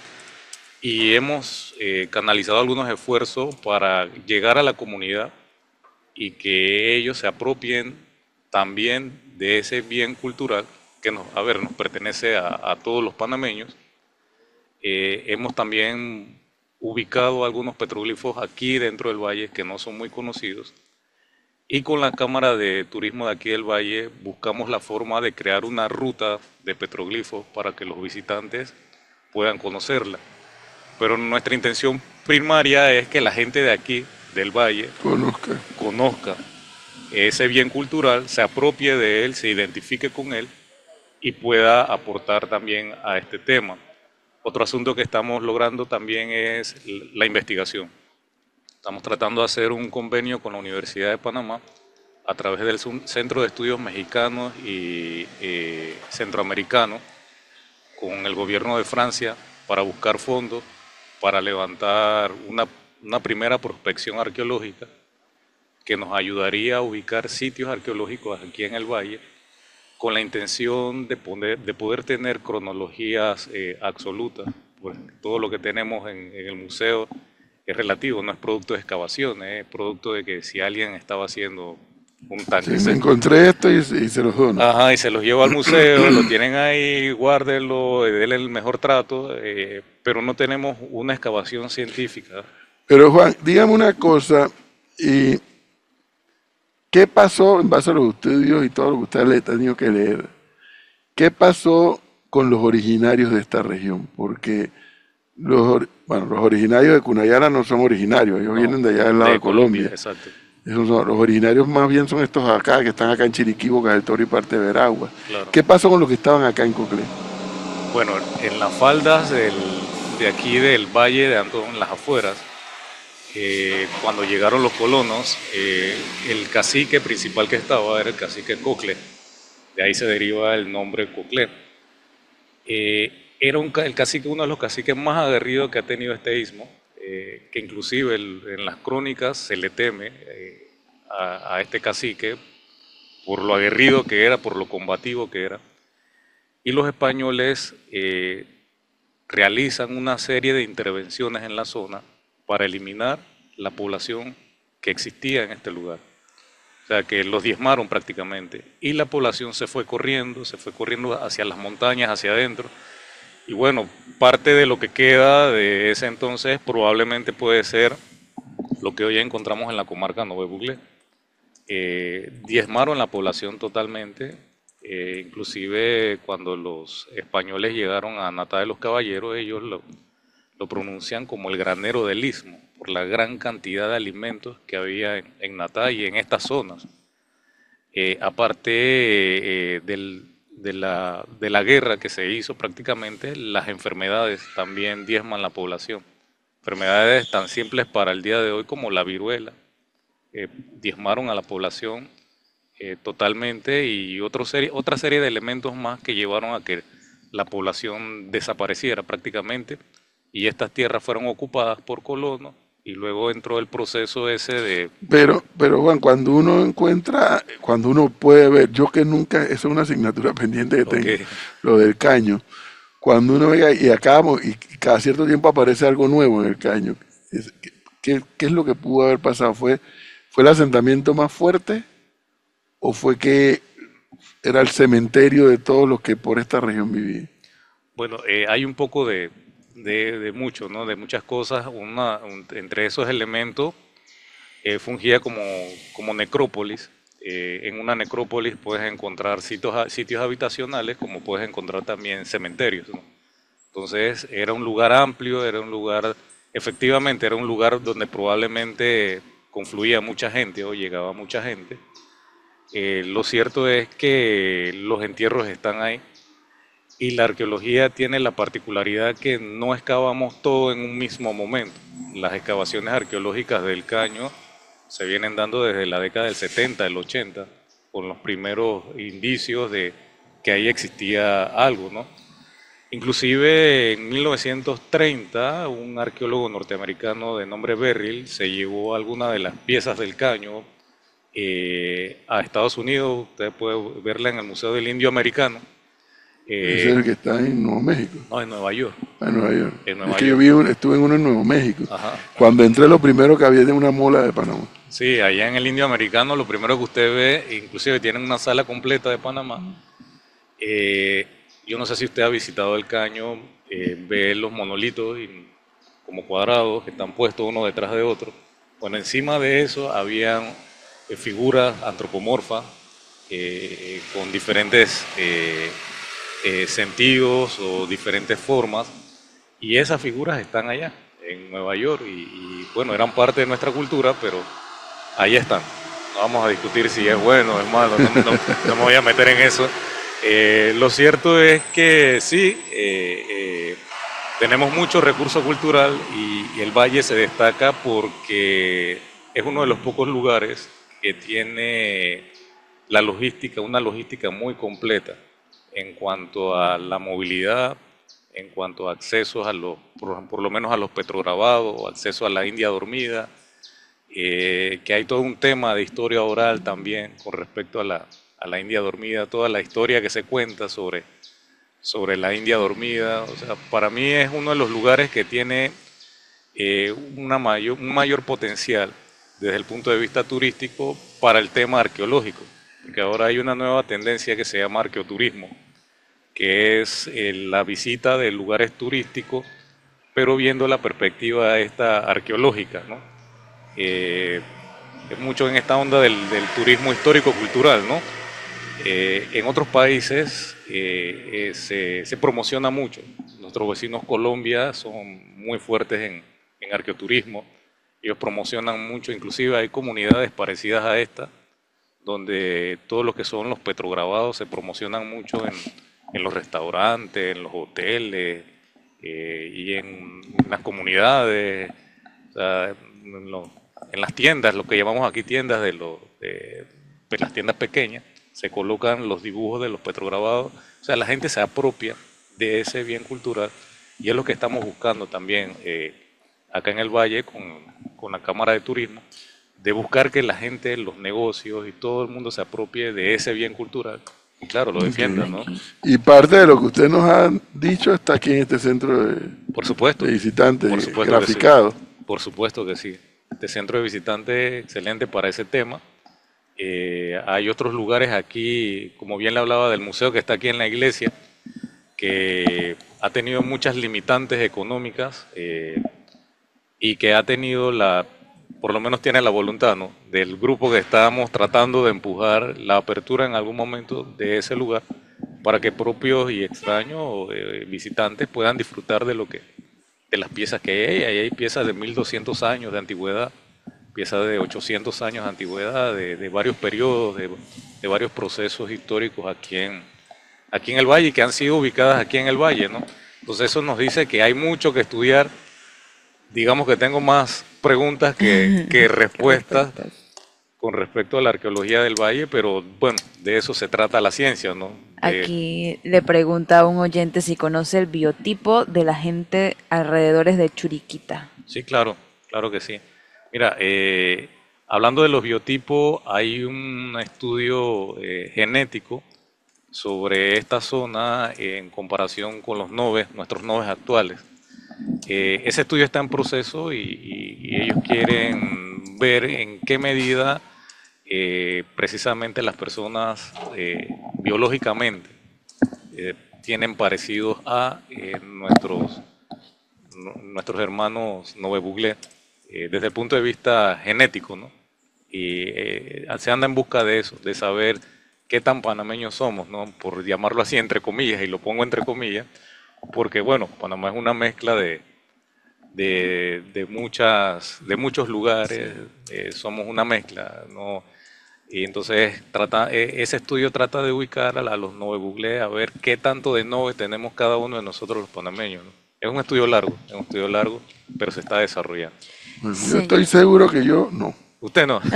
Y hemos eh, canalizado algunos esfuerzos para llegar a la comunidad y que ellos se apropien también de ese bien cultural que nos, a ver, nos pertenece a, a todos los panameños. Eh, hemos también ubicado algunos petroglifos aquí dentro del valle que no son muy conocidos. Y con la Cámara de Turismo de aquí del Valle buscamos la forma de crear una ruta de petroglifos para que los visitantes puedan conocerla. Pero nuestra intención primaria es que la gente de aquí, del Valle, Conozca. conozca ese bien cultural, se apropie de él, se identifique con él y pueda aportar también a este tema. Otro asunto que estamos logrando también es la investigación. Estamos tratando de hacer un convenio con la Universidad de Panamá a través del Centro de Estudios Mexicanos y eh, Centroamericanos con el gobierno de Francia para buscar fondos para levantar una, una primera prospección arqueológica que nos ayudaría a ubicar sitios arqueológicos aquí en el valle con la intención de poder, de poder tener cronologías eh, absolutas. Pues todo lo que tenemos en, en el museo es relativo, no es producto de excavaciones, es producto de que si alguien estaba haciendo un tanque... Sí, me encontré esto y, y se los dono. Ajá, y se los lleva al museo, lo tienen ahí, guárdenlo, denle el mejor trato, eh, pero no tenemos una excavación científica. Pero Juan, dígame una cosa, y ¿qué pasó en base a los estudios y todo lo que usted le ha tenido que leer? ¿Qué pasó con los originarios de esta región? Porque los, or- bueno, los originarios de Cunayala no son originarios, ellos No, vienen de allá del lado de, Colombia. Exacto, Esos son- los originarios más bien son estos acá, que están acá en Chiriquí, Boca del Toro y parte de Veragua. claro. ¿Qué pasó con los que estaban acá en Coclé? Bueno, en las faldas del- de aquí del Valle de Antón, en las afueras, eh, cuando llegaron los colonos, eh, el cacique principal que estaba era el cacique Cocle, de ahí se deriva el nombre Cocle. Eh, era un, el cacique, uno de los caciques más aguerridos que ha tenido este istmo, eh, que inclusive el, en las crónicas se le teme eh, a, a este cacique por lo aguerrido que era, por lo combativo que era. Y los españoles eh, realizan una serie de intervenciones en la zona para eliminar la población que existía en este lugar. O sea, que los diezmaron prácticamente. Y la población se fue corriendo, se fue corriendo hacia las montañas, hacia adentro. Y bueno, parte de lo que queda de ese entonces probablemente puede ser lo que hoy encontramos en la comarca Nové Buglé. Eh, diezmaron la población totalmente. Eh, inclusive cuando los españoles llegaron a Natá de los Caballeros, ellos lo, lo pronuncian como el granero del istmo, por la gran cantidad de alimentos que había en, en Natá y en estas zonas. Eh, aparte eh, del, de, la, de la guerra que se hizo prácticamente, las enfermedades también diezman la población. Enfermedades tan simples para el día de hoy como la viruela, eh, diezmaron a la población Eh, totalmente, y otro serie, otra serie de elementos más que llevaron a que la población desapareciera prácticamente y estas tierras fueron ocupadas por colonos y luego entró el proceso ese de... Pero, pero Juan, cuando uno encuentra, cuando uno puede ver, yo que nunca, esa es una asignatura pendiente que tengo, Ok. lo del caño, cuando uno ve y acabamos, y cada cierto tiempo aparece algo nuevo en el caño, es- ¿qué, qué es lo que pudo haber pasado? ¿Fue, fue el asentamiento más fuerte o fue que era el cementerio de todos los que por esta región vivían? Bueno, eh, hay un poco de, de, de mucho, ¿no? De muchas cosas. Una, un- entre esos elementos eh, fungía como, como necrópolis. Eh, en una necrópolis puedes encontrar sitios, ha- sitios habitacionales como puedes encontrar también cementerios, ¿no? Entonces era un lugar amplio, era un lugar, efectivamente era un lugar donde probablemente confluía mucha gente o llegaba mucha gente. Eh, lo cierto es que los entierros están ahí y la arqueología tiene la particularidad que no excavamos todo en un mismo momento. Las excavaciones arqueológicas del Caño se vienen dando desde la década del setenta, del ochenta, con los primeros indicios de que ahí existía algo, ¿no? Inclusive en mil novecientos treinta, un arqueólogo norteamericano de nombre Beryl se llevó algunas de las piezas del Caño eh, a Estados Unidos. Usted puede verla en el Museo del Indio Americano, Ese es eh, el que está en Nuevo México, no, en Nueva York, en Nueva York. en Es Nueva que yo York. vi, un- estuve en uno en Nuevo México. Ajá. Cuando entré, lo primero que había era una mola de Panamá. Sí, allá en el Indio Americano lo primero que usted ve, inclusive tienen una sala completa de Panamá. Eh, yo no sé si usted ha visitado el Caño, eh, ve los monolitos y- como cuadrados que están puestos uno detrás de otro. Bueno, encima de eso habían eh, figuras antropomorfas eh, con diferentes eh, eh, sentidos o diferentes formas, y esas figuras están allá en Nueva York y, y, bueno, eran parte de nuestra cultura, pero ahí están. No vamos a discutir si es bueno o es malo, no, no- no me voy a meter en eso. Eh, lo cierto es que sí, eh, eh, tenemos mucho recurso cultural y, y el Valle se destaca porque es uno de los pocos lugares que tiene la logística, una logística muy completa en cuanto a la movilidad, en cuanto a accesos a los, por, por lo menos a los petrograbados, o acceso a la India dormida, eh, que hay todo un tema de historia oral también con respecto a la, a la India dormida, toda la historia que se cuenta sobre, sobre la India dormida. O sea, para mí es uno de los lugares que tiene eh, una mayor, un mayor potencial desde el punto de vista turístico para el tema arqueológico, porque ahora hay una nueva tendencia que se llama arqueoturismo, que es eh, la visita de lugares turísticos, pero viendo la perspectiva esta arqueológica, ¿no? Eh, es mucho en esta onda del, del turismo histórico-cultural, ¿no? Eh, en otros países eh, eh, se, se promociona mucho. Nuestros vecinos Colombia son muy fuertes en, en arqueoturismo. Ellos promocionan mucho, inclusive hay comunidades parecidas a esta, donde todos los que son los petrograbados se promocionan mucho en, en los restaurantes, en los hoteles eh, y en las comunidades. O sea, en, lo- en las tiendas, lo que llamamos aquí tiendas de, lo, de, de las tiendas pequeñas, se colocan los dibujos de los petrograbados. O sea, la gente se apropia de ese bien cultural y es lo que estamos buscando también eh, acá en el Valle con, con la Cámara de Turismo, de buscar que la gente, los negocios y todo el mundo se apropie de ese bien cultural y claro, lo defienda, ¿no? Y parte de lo que usted nos ha dicho está aquí en este centro de, Por supuesto. de visitantes, Por supuesto que sí. graficado. Por supuesto que sí. Este centro de visitantes excelente para ese tema. Eh, hay otros lugares aquí, como bien le hablaba del museo que está aquí en la iglesia, que ha tenido muchas limitantes económicas eh, y que ha tenido la, por lo menos tiene la voluntad, ¿no?, del grupo que estábamos tratando de empujar la apertura en algún momento de ese lugar para que propios y extraños eh, visitantes puedan disfrutar de lo que de las piezas que hay. Ahí hay piezas de mil doscientos años de antigüedad, piezas de ochocientos años de antigüedad, de, de varios periodos, de, de varios procesos históricos aquí en, aquí en el Valle, que han sido ubicadas aquí en el Valle, ¿no? Entonces eso nos dice que hay mucho que estudiar. Digamos que tengo más preguntas que, que respuestas con respecto a la arqueología del Valle, pero bueno, de eso se trata la ciencia, ¿no? De- Aquí le pregunta a un oyente si conoce el biotipo de la gente alrededores de Churiquita. Sí, claro, claro que sí. Mira, eh, hablando de los biotipos, hay un estudio eh, genético sobre esta zona en comparación con los noves, nuestros noves actuales. Eh, ese estudio está en proceso y, y- y ellos quieren ver en qué medida eh, precisamente las personas eh, biológicamente eh, tienen parecidos a eh, nuestros, nu- nuestros hermanos Novebuglé eh, desde el punto de vista genético, ¿no? Y eh, se anda en busca de eso, de saber qué tan panameños somos, ¿no? Por llamarlo así entre comillas, y lo pongo entre comillas, porque bueno, Panamá es una mezcla de, de, de muchas, de muchos lugares, eh, somos una mezcla, ¿no? Y entonces trata, eh, ese estudio trata de ubicar a, la- a los Nove Buglé, a ver qué tanto de Nove tenemos cada uno de nosotros los panameños, ¿no? Es un estudio largo, es un estudio largo, pero se está desarrollando. Bueno, Sí. yo estoy seguro que yo no. Usted no.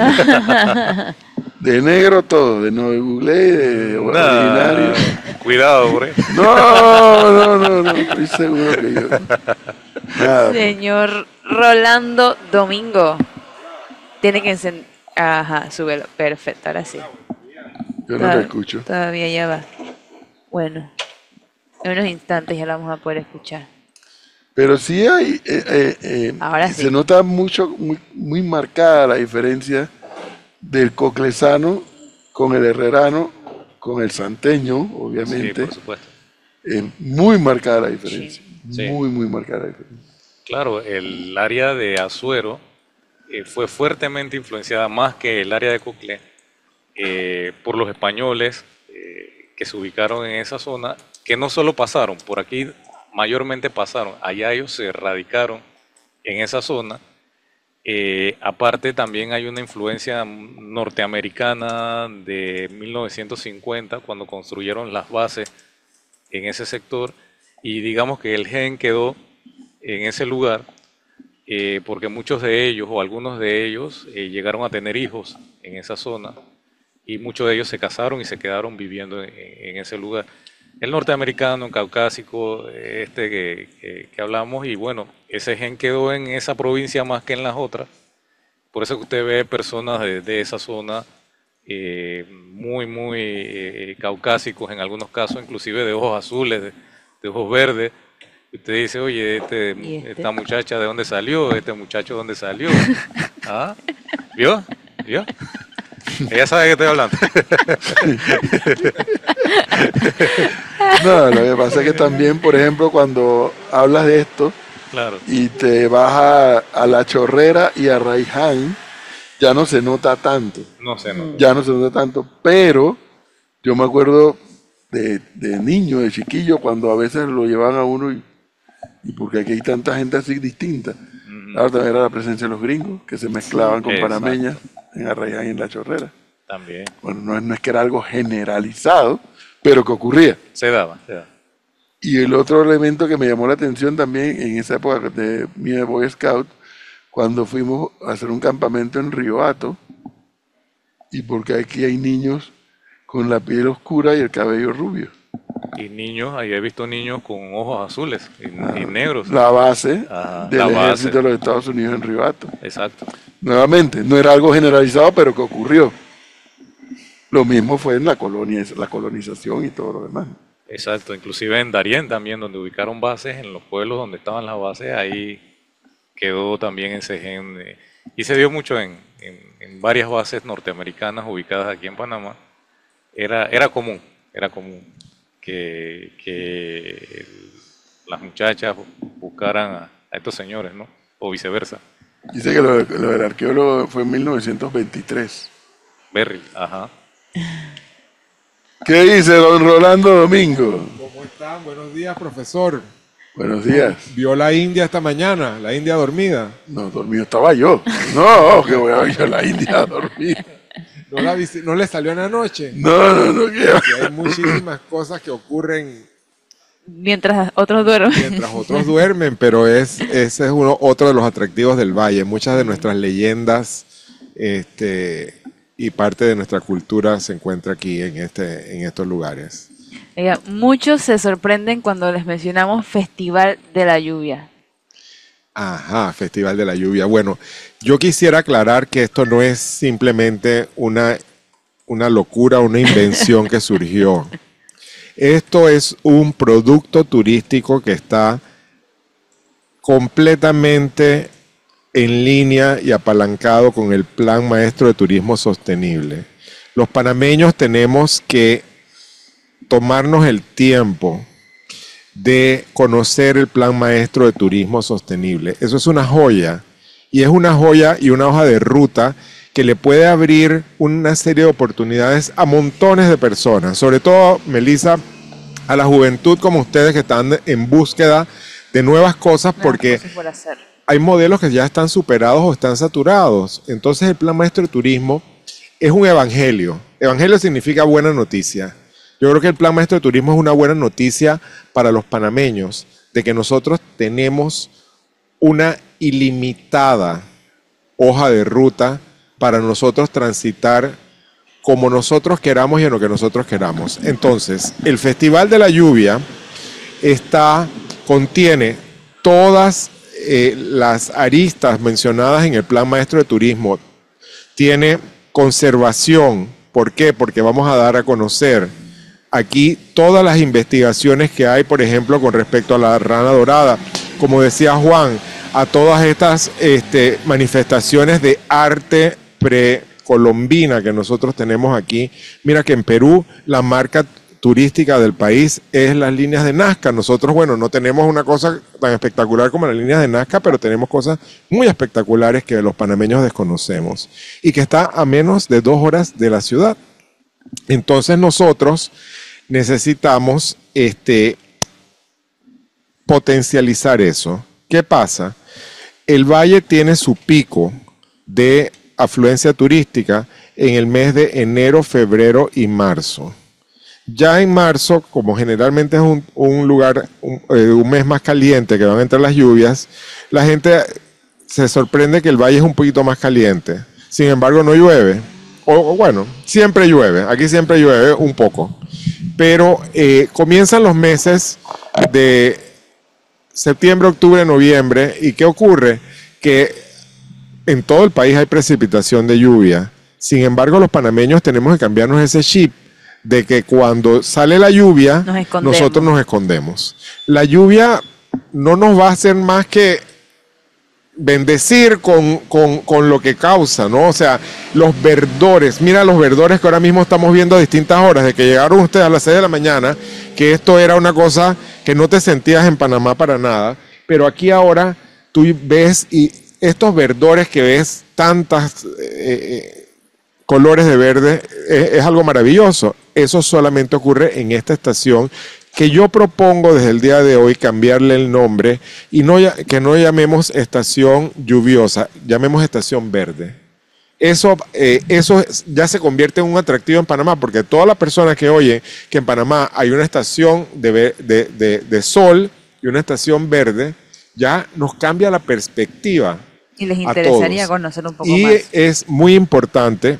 De negro todo, de Nuevo Google, de Nah, originario. cuidado, hombre. No, no, no, no, estoy seguro que yo. Nada. Señor Rolando Domingo, tiene que encender. Ajá, súbelo. Perfecto, ahora sí. Yo no te escucho. Todavía ya va. Bueno, en unos instantes ya la vamos a poder escuchar. Pero sí hay, eh, eh, eh, Ahora se sí. nota mucho, muy, muy marcada la diferencia del coclesano con el herrerano, con el santeño, Sí, obviamente. por supuesto. Eh, muy marcada la diferencia. Sí. Muy, muy marcada la diferencia. Claro, el área de Azuero eh, fue fuertemente influenciada más que el área de Coclé eh, por los españoles eh, que se ubicaron en esa zona, que no solo pasaron, por aquí mayormente pasaron, allá ellos se radicaron en esa zona. Eh, aparte también hay una influencia norteamericana de mil novecientos cincuenta, cuando construyeron las bases en ese sector, y digamos que el gen quedó en ese lugar eh, porque muchos de ellos o algunos de ellos eh, llegaron a tener hijos en esa zona y muchos de ellos se casaron y se quedaron viviendo en, en ese lugar. El norteamericano, el caucásico, eh, este que, que, que hablamos, y bueno, ese gen quedó en esa provincia más que en las otras. Por eso que usted ve personas de, de esa zona eh, muy, muy eh, caucásicos en algunos casos, inclusive de ojos azules, de, de ojos verdes. Y usted dice, oye, este, ¿Y este? esta muchacha de dónde salió, este muchacho de dónde salió. ¿Ah? ¿Vio? ¿Vio? Ella sabe de qué estoy hablando. No, lo que pasa es que también, por ejemplo, cuando hablas de esto Claro. y te vas a, a La Chorrera y a Raiján, ya no se nota tanto. No sé, no. Ya no se nota tanto, pero yo me acuerdo de, de niño, de chiquillo, cuando a veces lo llevaban a uno y, y porque aquí hay tanta gente así distinta. Ahora también era la presencia de los gringos que se mezclaban con Exacto. panameñas en Arraiján y en La Chorrera. También. Bueno, no es, no es que era algo generalizado, pero que ocurría. Se daba, se daba. Y el otro elemento que me llamó la atención también en esa época de mi Boy Scout cuando fuimos a hacer un campamento en Río Hato, y porque aquí hay niños con la piel oscura y el cabello rubio. Y niños, ahí he visto niños con ojos azules y, y negros. La base Ajá, del la base. ejército de los Estados Unidos en Río Hato. Exacto. Nuevamente, no era algo generalizado, pero que ocurrió. Lo mismo fue en la colonia, la colonización y todo lo demás. Exacto, inclusive en Darién también, donde ubicaron bases, en los pueblos donde estaban las bases, ahí quedó también ese gen. de- y se dio mucho en, en- en varias bases norteamericanas ubicadas aquí en Panamá. Era, era común, era común que, que el- las muchachas buscaran a, a estos señores, ¿no? O viceversa. Dice que lo, lo del arqueólogo fue en mil novecientos veintitrés. Berry, ajá. ¿Qué dice don Rolando Domingo? ¿Cómo están? Buenos días, profesor. Buenos días. ¿Vio la India esta mañana? ¿La India dormida? No, dormido estaba yo. No, que voy a ver yo la India dormida. ¿No, la visi- ¿No le salió en la noche? No, no, no, que Que hay muchísimas cosas que ocurren Mientras otros duermen. mientras otros duermen, pero es, ese es uno, otro de los atractivos del valle. Muchas de nuestras leyendas este, y parte de nuestra cultura se encuentra aquí en, este, en estos lugares. Oiga, muchos se sorprenden cuando les mencionamos Festival de la Lluvia. Ajá, Festival de la Lluvia. Bueno, yo quisiera aclarar que esto no es simplemente una, una locura, una invención que surgió. Esto es un producto turístico que está completamente en línea y apalancado con el Plan Maestro de Turismo Sostenible. Los panameños tenemos que tomarnos el tiempo de conocer el Plan Maestro de Turismo Sostenible. Eso es una joya, y es una joya y una hoja de ruta que le puede abrir una serie de oportunidades a montones de personas, sobre todo, Melissa, a la juventud como ustedes que están en búsqueda de nuevas cosas, porque Cosas por hacer. hay modelos que ya están superados o están saturados. Entonces el Plan Maestro de Turismo es un evangelio. Evangelio significa buena noticia. Yo creo que el Plan Maestro de Turismo es una buena noticia para los panameños, de que nosotros tenemos una ilimitada hoja de ruta para nosotros transitar como nosotros queramos y en lo que nosotros queramos. Entonces, el Festival de la Lluvia está, contiene todas eh, las aristas mencionadas en el Plan Maestro de Turismo. Tiene conservación. ¿Por qué? Porque vamos a dar a conocer aquí todas las investigaciones que hay, por ejemplo, con respecto a la rana dorada. Como decía Juan, a todas estas este, manifestaciones de arte precolombina que nosotros tenemos aquí. Mira que en Perú la marca turística del país es las líneas de Nazca. Nosotros, bueno, no tenemos una cosa tan espectacular como las líneas de Nazca, pero tenemos cosas muy espectaculares que los panameños desconocemos y que está a menos de dos horas de la ciudad. Entonces nosotros necesitamos este, potencializar eso. ¿Qué pasa? El valle tiene su pico de afluencia turística en el mes de enero, febrero y marzo. Ya en marzo, como generalmente es un, un lugar, un, eh, un mes más caliente que van a entrar las lluvias, la gente se sorprende que el valle es un poquito más caliente. Sin embargo, no llueve. O, o bueno, siempre llueve. Aquí siempre llueve un poco. Pero eh, comienzan los meses de septiembre, octubre, noviembre. ¿Y qué ocurre? Que en todo el país hay precipitación de lluvia. Sin embargo, los panameños tenemos que cambiarnos ese chip de que cuando sale la lluvia, Nos escondemos. nosotros nos escondemos. La lluvia no nos va a hacer más que bendecir con, con, con lo que causa, ¿no? O sea, los verdores, mira los verdores que ahora mismo estamos viendo a distintas horas, de que llegaron ustedes a las seis de la mañana, que esto era una cosa que no te sentías en Panamá para nada, pero aquí ahora tú ves y estos verdores que ves, tantas eh, colores de verde, es, es algo maravilloso. Eso solamente ocurre en esta estación, que yo propongo desde el día de hoy cambiarle el nombre y no, que no llamemos estación lluviosa, llamemos estación verde. Eso, eh, eso ya se convierte en un atractivo en Panamá, porque todas las personas que oyen que en Panamá hay una estación de, de, de, de sol y una estación verde, ya nos cambia la perspectiva. Y les a interesaría todos. conocer un poco Y más. es muy importante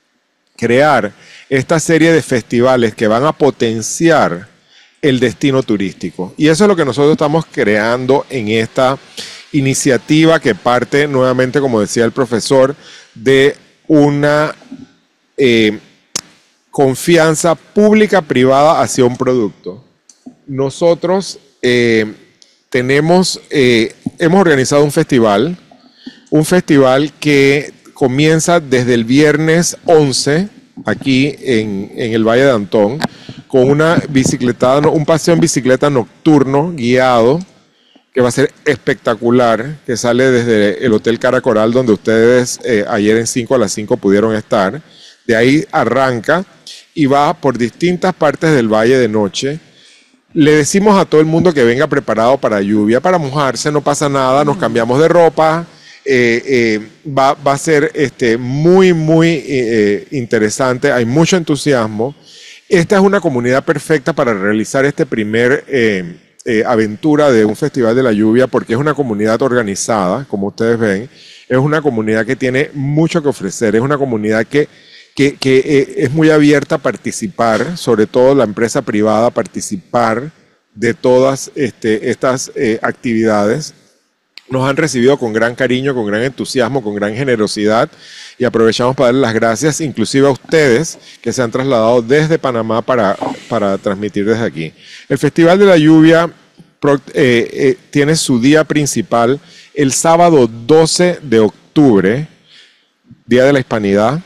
crear esta serie de festivales que van a potenciar el destino turístico. Y eso es lo que nosotros estamos creando en esta iniciativa que parte nuevamente, como decía el profesor, de una eh, confianza pública-privada hacia un producto. Nosotros eh, tenemos, eh, hemos organizado un festival, un festival que comienza desde el viernes once, aquí en, en el Valle de Antón, con una bicicletada, no, un paseo en bicicleta nocturno guiado, que va a ser espectacular, que sale desde el Hotel Caracoral, donde ustedes eh, ayer en cinco a las cinco pudieron estar. De ahí arranca y va por distintas partes del valle de noche. Le decimos a todo el mundo que venga preparado para lluvia, para mojarse, no pasa nada, nos cambiamos de ropa. Eh, eh, va, va a ser este, muy, muy eh, interesante, hay mucho entusiasmo. Esta es una comunidad perfecta para realizar este primer eh, eh, aventura de un Festival de la Lluvia, porque es una comunidad organizada, como ustedes ven, es una comunidad que tiene mucho que ofrecer, es una comunidad que, que, que eh, es muy abierta a participar, sobre todo la empresa privada, a participar de todas este, estas eh, actividades. Nos han recibido con gran cariño, con gran entusiasmo, con gran generosidad, y aprovechamos para darles las gracias inclusive a ustedes que se han trasladado desde Panamá para, para transmitir desde aquí. El Festival de la Lluvia eh, eh, tiene su día principal el sábado doce de octubre, Día de la Hispanidad.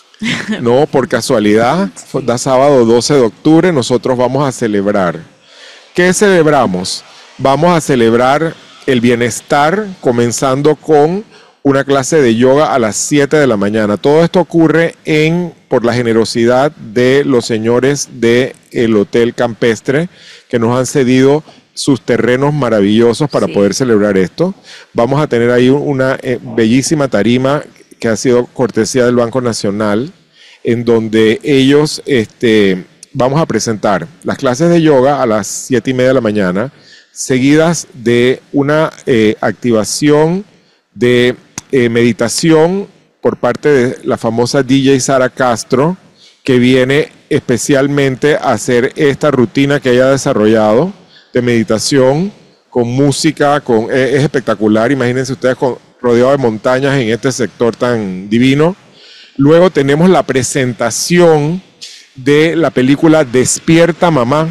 No, por casualidad, da sábado doce de octubre, nosotros vamos a celebrar. ¿Qué celebramos? Vamos a celebrar el bienestar, comenzando con una clase de yoga a las siete de la mañana. Todo esto ocurre en, por la generosidad de los señores del Hotel Campestre, que nos han cedido sus terrenos maravillosos para sí. poder celebrar esto. Vamos a tener ahí una eh, bellísima tarima que ha sido cortesía del Banco Nacional, en donde ellos, este, vamos a presentar las clases de yoga a las siete y media de la mañana, seguidas de una eh, activación de eh, meditación por parte de la famosa D J Sara Castro, que viene especialmente a hacer esta rutina que ella ha desarrollado de meditación con música, con, eh, es espectacular. Imagínense ustedes con, rodeado de montañas en este sector tan divino. Luego tenemos la presentación de la película Despierta Mamá,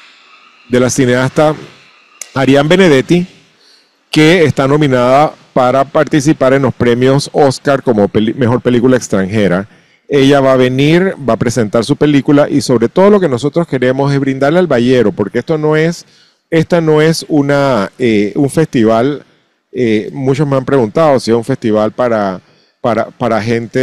de la cineasta Ariane Benedetti, que está nominada para participar en los premios Oscar como peli- mejor película extranjera. Ella va a venir, va a presentar su película, y sobre todo lo que nosotros queremos es brindarle al vallero, porque esto no es, esta no es una, eh, un festival, eh, muchos me han preguntado si es un festival para, para, para gente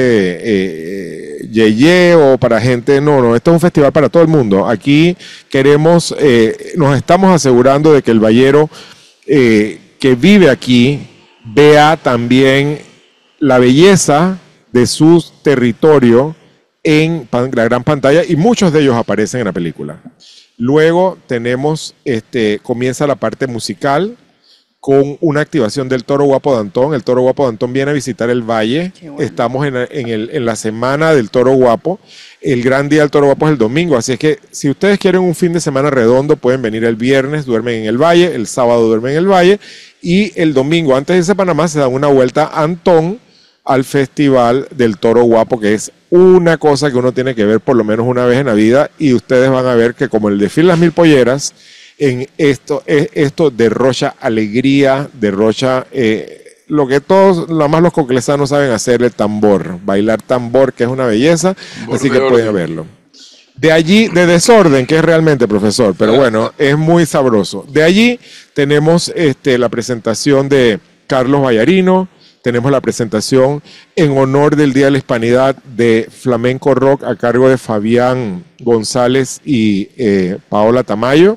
eh, yeye o para gente, no, no, esto es un festival para todo el mundo. Aquí queremos, eh, nos estamos asegurando de que el vallero eh, que vive aquí vea también la belleza de su territorio en la gran pantalla, y muchos de ellos aparecen en la película. Luego tenemos, este, comienza la parte musical con una activación del Toro Guapo de Antón. El Toro Guapo de Antón viene a visitar el valle. Bueno. Estamos en, en, el, en la semana del Toro Guapo. El gran día del Toro Guapo es el domingo, así es que si ustedes quieren un fin de semana redondo, pueden venir el viernes, duermen en el valle, el sábado duermen en el valle, y el domingo, antes de irse a Panamá, se dan una vuelta a Antón, al Festival del Toro Guapo, que es una cosa que uno tiene que ver por lo menos una vez en la vida, y ustedes van a ver que como el desfile de las mil polleras, en esto, esto derrocha alegría, derrocha eh, lo que todos, nada más los coclesanos saben hacer, el tambor, bailar tambor, que es una belleza, tambor así que pueden verlo. De allí, de desorden, que es realmente, profesor, pero bueno, es muy sabroso. De allí tenemos este, la presentación de Carlos Vallarino, tenemos la presentación en honor del Día de la Hispanidad de Flamenco Rock a cargo de Fabián González y eh, Paola Tamayo.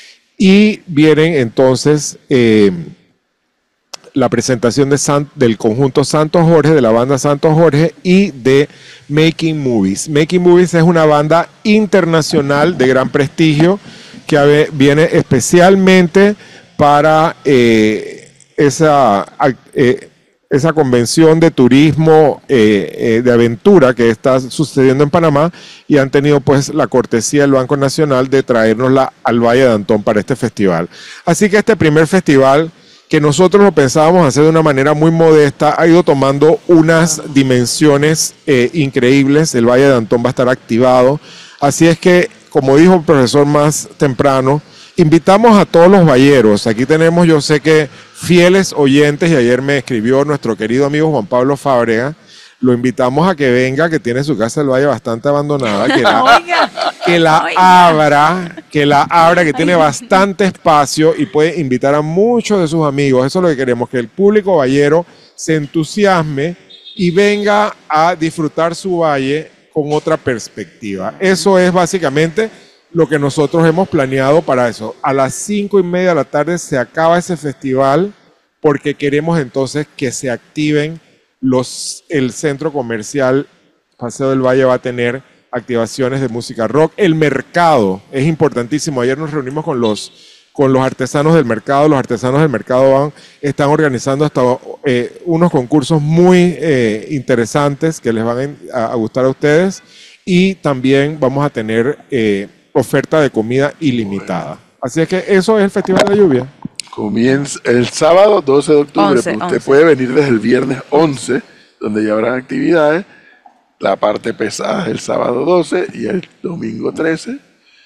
Y vienen entonces eh, la presentación de San, del conjunto Santos Jorge, de la banda Santos Jorge, y de Making Movies. Making Movies es una banda internacional de gran prestigio que viene especialmente para eh, esa... Eh, esa convención de turismo eh, eh, de aventura que está sucediendo en Panamá y han tenido pues la cortesía del Banco Nacional de traernosla al Valle de Antón para este festival. Así que este primer festival, que nosotros lo pensábamos hacer de una manera muy modesta, ha ido tomando unas dimensiones eh, increíbles. El Valle de Antón va a estar activado. Así es que, como dijo el profesor más temprano, invitamos a todos los valleros. Aquí tenemos, yo sé que fieles oyentes, y ayer me escribió nuestro querido amigo Juan Pablo Fábrega, lo invitamos a que venga, que tiene su casa del Valle bastante abandonada, que la, Oiga, que la oiga. abra, que la abra, que tiene bastante espacio y puede invitar a muchos de sus amigos. Eso es lo que queremos, que el público vallero se entusiasme y venga a disfrutar su valle con otra perspectiva. Eso es básicamente lo que nosotros hemos planeado para eso. A las cinco y media de la tarde se acaba ese festival porque queremos entonces que se activen los, el centro comercial Paseo del Valle va a tener activaciones de música rock. El mercado es importantísimo. Ayer nos reunimos con los, con los artesanos del mercado. Los artesanos del mercado van, están organizando hasta eh, unos concursos muy eh, interesantes que les van a, a gustar a ustedes. Y también vamos a tener Eh, oferta de comida ilimitada. Así es que eso es el Festival de la Lluvia. Comienza el sábado doce de octubre. once, Usted once. puede venir desde el viernes once, donde ya habrán actividades. La parte pesada es el sábado doce y el domingo trece.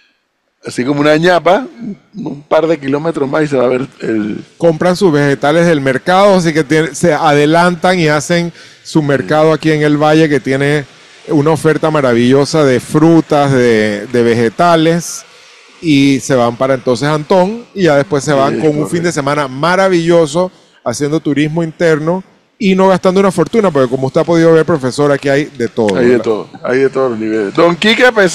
Así como una ñapa, un par de kilómetros más y se va a ver el... Compran sus vegetales del mercado, así que tiene- se adelantan y hacen su mercado aquí en el Valle, que tiene una oferta maravillosa de frutas, de, de vegetales, y se van para entonces Antón, y ya después se van Sí, con un correcto. fin de semana maravilloso, haciendo turismo interno y no gastando una fortuna, porque como usted ha podido ver, profesor, aquí hay de todo. Hay de ¿verdad? todo, hay de todos los niveles. Don Quique, a pesar